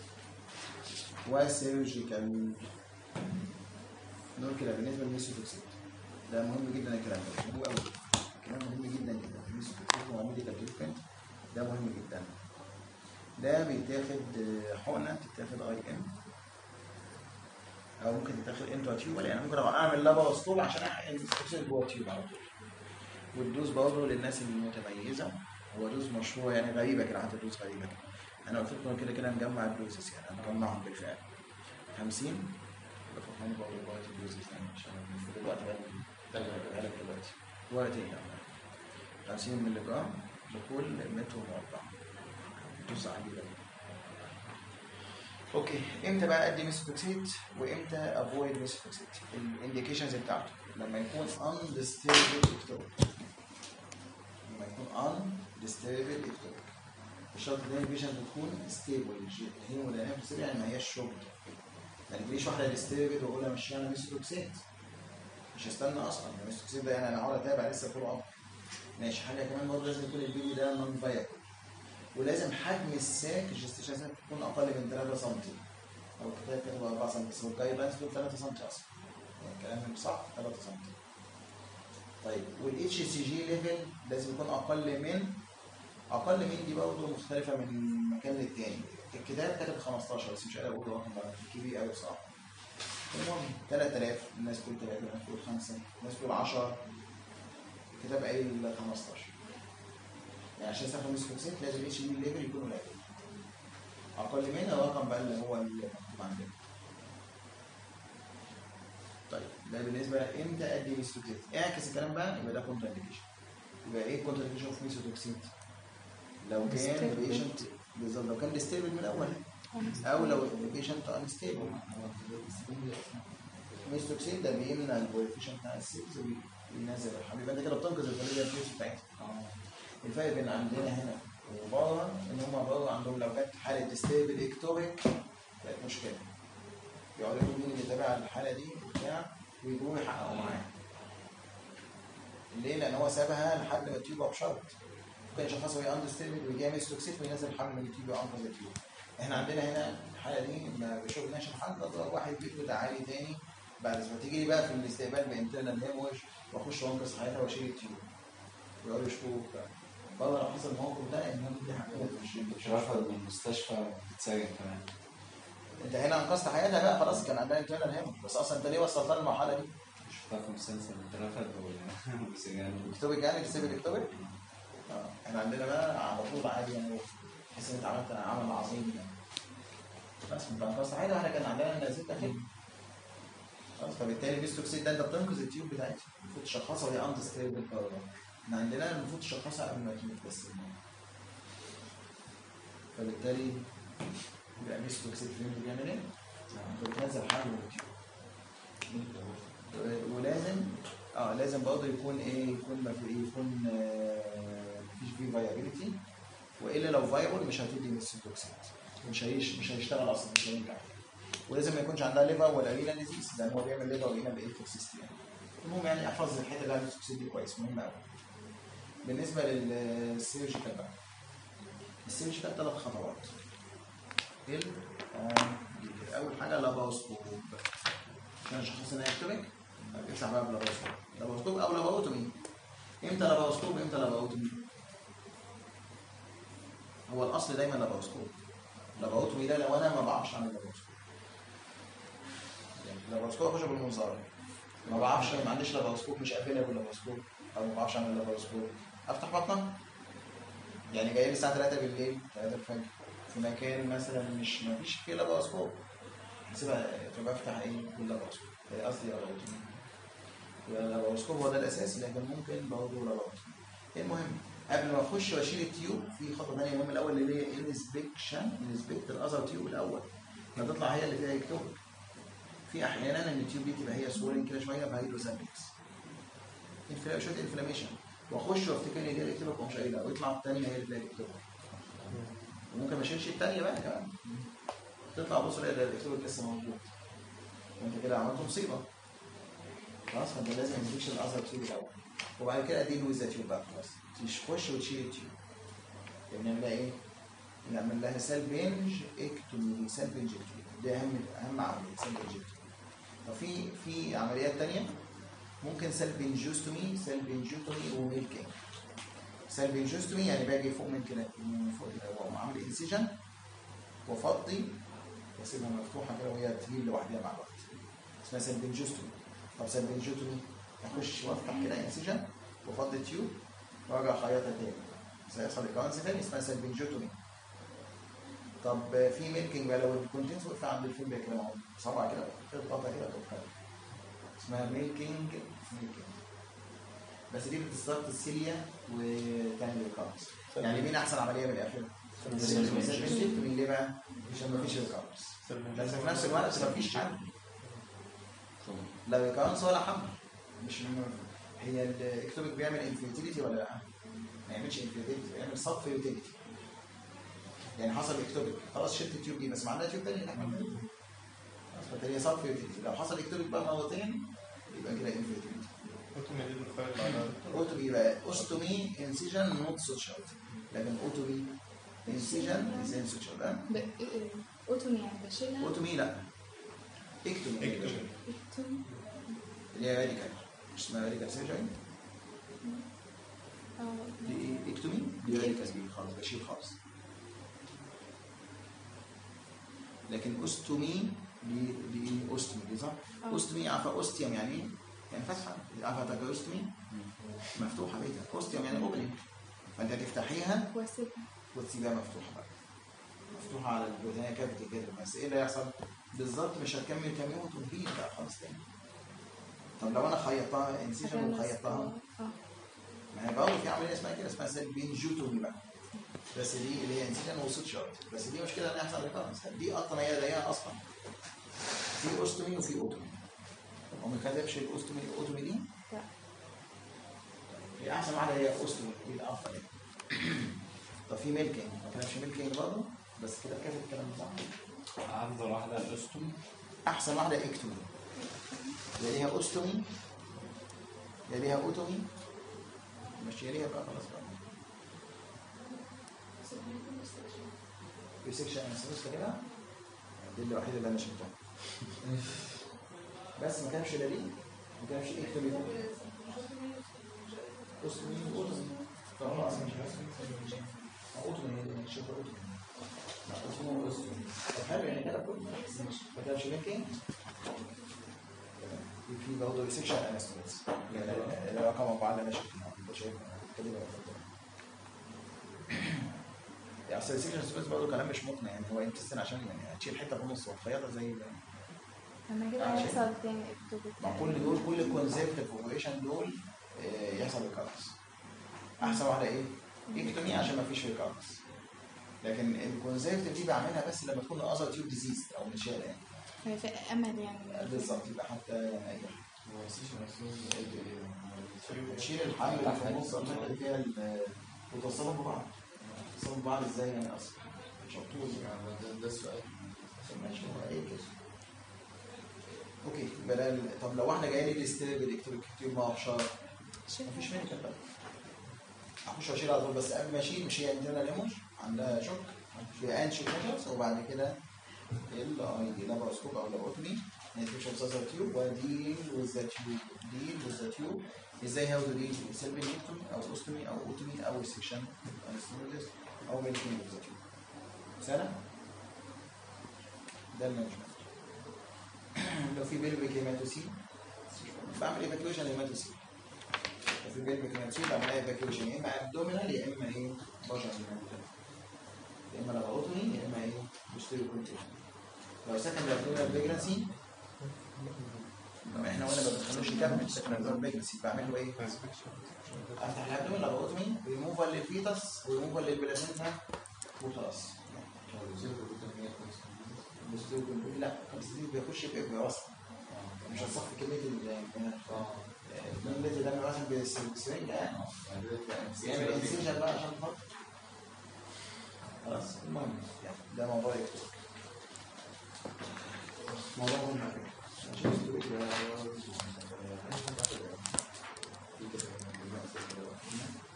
وسيرجيكال. دول كده بالنسبه للميثوتوكسيت، ده مهم جدا الكلام ده، مهم قوي، كلام مهم جدا جدا. الميثوتوكسيت هو ميديكال تريتمنت، ده مهم جدا. ده بيتاخد حقنه، تتاخد اي ام او ممكن تتاخد انتو تيوب، يعني ممكن اعمل لاباروسكوب عشان احقن الميثوتوكسين جوه التيوب على طول. والدوز برضه للناس المتميزه، هو دوز مشهور يعني غريبه كده، حتى دوز غريبه كده. انا قلت لكم كده كده نجمع الدوزز، يعني هنجمعهم بالفعل. 50 بفهمكم برضه دلوقتي الدوزز، يعني عشان المفروض الوقت بقى دلوقتي يعني 50 مللي جرام لكل متر مربع، دوز عاليه. اوكي، امتى بقى ادي ميثوتوكسيت وامتى افويد ميثوتوكسيت؟ الانديكيشنز بتاعته لما يكون undisturbed ectopic، لما يكون undisturbed ectopic. الشرط ده البيشنت بتكون ستيبل، هيموداينامكس يعني ما هياش شغل. ما تجيليش واحده ديستيربد واقول لها مش انا ميثوتوكسيت، مش هستنى اصلا. الميثوتوكسيت ده يعني انا هقعد اتابع لسه طول عمري. ماشي. حاجه كمان برضه لازم يكون البيبي ده نون فايبل، ولازم حجم الساك الجستيشن ساك تكون اقل من 3 سم، او الكتاب كاتب 4 سم بس هو الجايد لاينز بتقول 3 سم اصلا، يعني كلامهم صح 3 سم. طيب والاتش سي جي ليفل لازم يكون اقل من دي برضه مختلفه من مكان للتاني. الكتاب كاتب 15 بس مش قادر اقول رقم كبير قوي بصراحه. المهم 3000، الناس تقول 3، الناس تقول 5، الناس تقول 10، الكتاب قايل 15. يعني عشان تستخدم ميثوتوكسيت لازم الاتش دي ليفل يكون قليل، اقل منها الرقم بقى اللي هو المكتوب عندنا. طيب ده بالنسبه امتى ادي ميثوتوكسيت. اعكس الكلام بقى، يبقى ده كونتر انديكيشن. يبقى ايه كونتر انديكيشن اوف ميثوتوكسيت؟ لو كان البيشنت بالظبط، لو كان ديستيبل من الاول، او لو البيشنت انستيبل. الميثوتوكسيت ده بيمنع الكويفيشنت بتاع السيلز وينزل الحمل، يبقى انت كده بتنقذ الخليه بتاعتها. الفرق بين عندنا هنا وبره ان هم بره عندهم لو جت حاله ديستيبل اكتوبيك بقت مشكله، يقعدوا يقولوا مين اللي تابع الحاله دي وبتاع ويجوا يحققوا معاها. ليه؟ لان هو سابها لحد ما التيوب بشرط، ممكن يشخصها وهي اندستيبل ويجي ميثوتوكسيت وينزل الحمل من التيوب وانقذ التيوب. احنا عندنا هنا الحاله دي ما بشوفناش لحد اضرب واحد بيته تعالي تاني بعد ما تيجي لي بقى في الاستقبال بانترنال هيموج واخش وانقذ حياتها واشيل التيوب ويقعدوا يشكوا وبتاع. بره لو حصل الموقف ده ان دي حاجه مش رافض من المستشفى بتتسجن كمان. انت هنا انقذت حياتها بقى خلاص، كان عندها انترنال هيموج، بس اصلا انت ليه وصلتها للمرحله دي؟ شفتها في مسلسل اترفض وسجن. اكتوبك يعني تسيب الاكتوبك؟ احنا عندنا بقى على طول عادي يعني، تحس ان انت عملت عمل عظيم يعني. بس انت انقذت حياتها، احنا كان عندنا نزيد داخلي. خلاص فبالتالي الميثوتوكسيت ده انت بتنقذ التيوب بتاعتها، المفروض تشخصها وهي اندستيبل بره. احنا عندنا المفروض تشخصها قبل ما تموت بس. فبالتالي يبقى الميثوتوكسيت فين بيعمل ايه؟ انت بتنزل حمل من التيوب. ولازم لازم برضه يكون ايه؟ يكون مفيش فيه فايابيلتي، والا لو فايبل مش هتدي ميثوتوكسيت، مش هيشتغل اصلا، مش هينجح. ولازم ما يكونش عندها ليفر ولا رينال ديزيز، لان هو بيعمل ليفر ورينال ايتوكسيستي يعني. المهم يعني احفظ الحته اللي على الميثوتوكسيت دي كويس، مهم قوي. بالنسبه للسيرجيكال بقى، السيرجيكال 3 خطوات. اول حاجه لاباروسكوب عشان اشخص ان هي اكتوبيك، افتح بقى لاباروسكوب او لاباروتومي. امتى لاباروسكوب امتى لاباروتومي؟ هو الاصل دايما لاباروسكوب. لاباروتومي ده لو انا ما بعرفش اعمل لاباروسكوب، يعني لاباروسكوب اخش بالمنظار، ما بعرفش، ما عنديش لاباروسكوب، مش افيلابل لاباروسكوب، او ما بعرفش اعمل لاباروسكوب، افتح بطنه يعني جاي لي الساعه 3 بالليل 3 الفجر في مكان مثلا ما فيش فيه لاباروسكوب، هسيبها تبقى افتح ايه باللاباروسكوب، قصدي لاباروتومي. اللاباروسكوب هو ده الاساسي، لكن ممكن برضه لاباروتومي. المهم قبل ما اخش واشيل التيوب في خطوه ثانيه مهمه الاول اللي هي انسبكت الاذر تيوب الاول، ما تطلع هي اللي فيها اكتوبك. في احيانا ان التيوب دي تبقى هي سوالين كده شويه فهيدروسامبلكس شويه انفلاميشن، واخش وافتكر ان دي الاكتوبك ومش قايلها، ويطلع الثانيه هي اللي فيها الاكتوبك، وممكن ما اشيلش الثانيه بقى كمان، تطلع بص الاقي الاكتوبك لسه موجود، وانت كده عملت مصيبه. خلاص فانت لازم تمشي الاذر تيوب الاول، وبعد كده اديله ويز تيوب بقى خلاص تخش وتشيل التيوب. بنعمل لها ايه؟ نعمل لها سالفنج اكتومي، سالفنج اكتومي دي اهم عمليه، سالفنج اكتومي. في عمليات ثانيه ممكن سالفنجوستومي وميلكينج. سالفنجوستومي يعني باجي فوق من كده، من فوق كده واقوم عامل انسيجن وافضي واسيبها مفتوحه كده وهي تهيل لوحدها مع الوقت، اسمها سلبنجوستومي. طب سلبنجوتومي اخش وافتح كده انسجن وافضي التيوب وارجع اخيطها تاني، سيحصل ريكارنس تاني، اسمها سلبنجوتومي. طب في ميلكينج بقى، لو الكونتنس وقف عند الفيمبر كده اهو بصبع كده تضغطها كده تقف، اسمها ميلكينج. بس دي بتستخدم السيليا وتعمل ريكارنس. يعني مين احسن عمليه من الاخر؟ سلبنجوتومي. ليه بقى؟ عشان مفيش ريكارنس، بس في نفس الوقت مفيش حمل، لا ريكارنس ولا حمل. مش هي الاكتوبيك بيعمل انفيرتيليتي ولا لا؟ ما يعملش انفيرتيليتي، بيعمل سب فيرتيليتي. يعني حصل اكتوبيك خلاص شلت التيوب دي بس ما عندها تيوب تاني، لا فبالتالي سب فيرتيليتي. لو حصل اكتوبيك بقى مرتين يبقى كده انفيرتيليتي. اوتومي بقى اوستومي انسيجن نوت سوتشر، لكن اوتومي انسيجن ازاي سوتشر ده؟ اوتومي يعني بشيلها. اوتومي لا، اكتومي. اوتومي اللي هي راديكال، مش اسمها راديكال سيرجري. دي ايه؟ اكتومي دي راديكال خالص، بشيل خالص. لكن اوستومي دي اوستومي دي صح؟ اوستومي عارفه اوستيوم يعني ايه؟ يعني فتحه، عارفه تاكل اوستومي مفتوحه بيتها، اوستيوم يعني اوبننج، فانت هتفتحيها وتسيبها مفتوحه بقى، مفتوحه على البروتينيه كافيتي كده. بس ايه اللي هيحصل؟ بالظبط مش هتكمل كام يوم وتنهي بقى خلاص تاني. طب لو انا خيطتها انسيجن وخيطتها، ما هي برضه في عمليه اسمها كده، اسمها سلبنجوتومي بقى، بس دي اللي هي انسيجن وسوتشر، بس دي مشكله ان يحصل ريكارنس. دي اصلا هي ضيقه اصلا، في اوستومي وفي اوتومي. هو ما كتبش الاوستومي الاوتومي دي؟ لا، هي احسن واحده هي اوستومي دي الافضل يعني. طب في ميلكينج، ما كتبش ميلكينج برضه، بس كده كاتب الكلام صح. افضل واحده الاوستومي، احسن واحده اكتومي، يا ليها اوستومي يا ليها اوتومي، مش يا ليها بقى خلاص بقى. ريسكشن انسيوس كده دي الوحيده اللي انا شفتها. بس ما كانش لا دي ما كانش اكتومي اوستومي واوتومي. خلاص مش بس اوتومي اللي شفتها اوتومي. لا اوتومي اوستومي. طب حلو يعني كده كله ما كانش ميلكينج. في برضه ريسكشن انسترومنتس يعني رقم 4 اللي انا شفتها انت شايف كده. يعني اصل الريسكشن انسترومنتس برضه كلام مش مقنع، يعني هو انتستين عشان يعني هتشيل حته في النص وتخيطها زي لما كده هيحصل تاني اكتوبيك. مع كل الكونسيبت اوبريشن دول يحصل ريكارنس. احسن واحده ايه؟ اكتومي عشان ما فيش ريكارنس. لكن الكونسيبت دي بعملها بس لما تكون اذر تيوب ديزيز او متشاله يعني. في امل يعني بالظبط، يبقى حتى يعني اي حاجه تشيل الحمل اللي في النص اللي فيها وتوصلهم ببعض. توصلهم ببعض ازاي يعني اصلا؟ شطوط يعني. ده السؤال. ماشي هو ايه كده. اوكي بدل. طب لو واحده جايه لي الاستيبل اكتوبيك مع ابشار مفيش منك بقى. اخش اشيل على طول، بس قبل ما اشيل مش هي عندنا ليموش عندها شوك في انشي كوجرز، وبعد كده الاي دي لابروسكوب او لابوتومي نيتيشن سازر تيوب وديل وذ ذا تيوب. ديل وذ ذا تيوب ازاي؟ هاو تو ديل سيلفينيكتومي او اوستومي او اوتومي او سيكشن انسترومنتس او ميلكينج وذ ذا تيوب. سنه ده المانجمنت. لو في بيلفيك هيماتوسيل بعمل ايفاكيويشن للهيماتوسيل. لو في بيلفيك هيماتوسيل بعمل ايفاكيويشن يا اما ابدومينال يا اما ايه بشر، يا اما لابوتومي يا اما ايه بوستيريو كونتيشن. لو سكن الابدومينال بريجنسي احنا وانا ما بنخلوش يكمل سكن الابدومينال بريجنسي بعمل له ايه؟ افتح الابدومين لابوتومي ريموفال للفيتس وريموفال للبلاسينتا وخلاص. لا بس دي بيخش بإبرة اصلا مش هتصفي كميه اللي ده مثلا بالسرنجه يعني يعمل انسيجن بقى عشان خاطر خلاص. المهم ده موضوع يكتب موضوع مهم عشان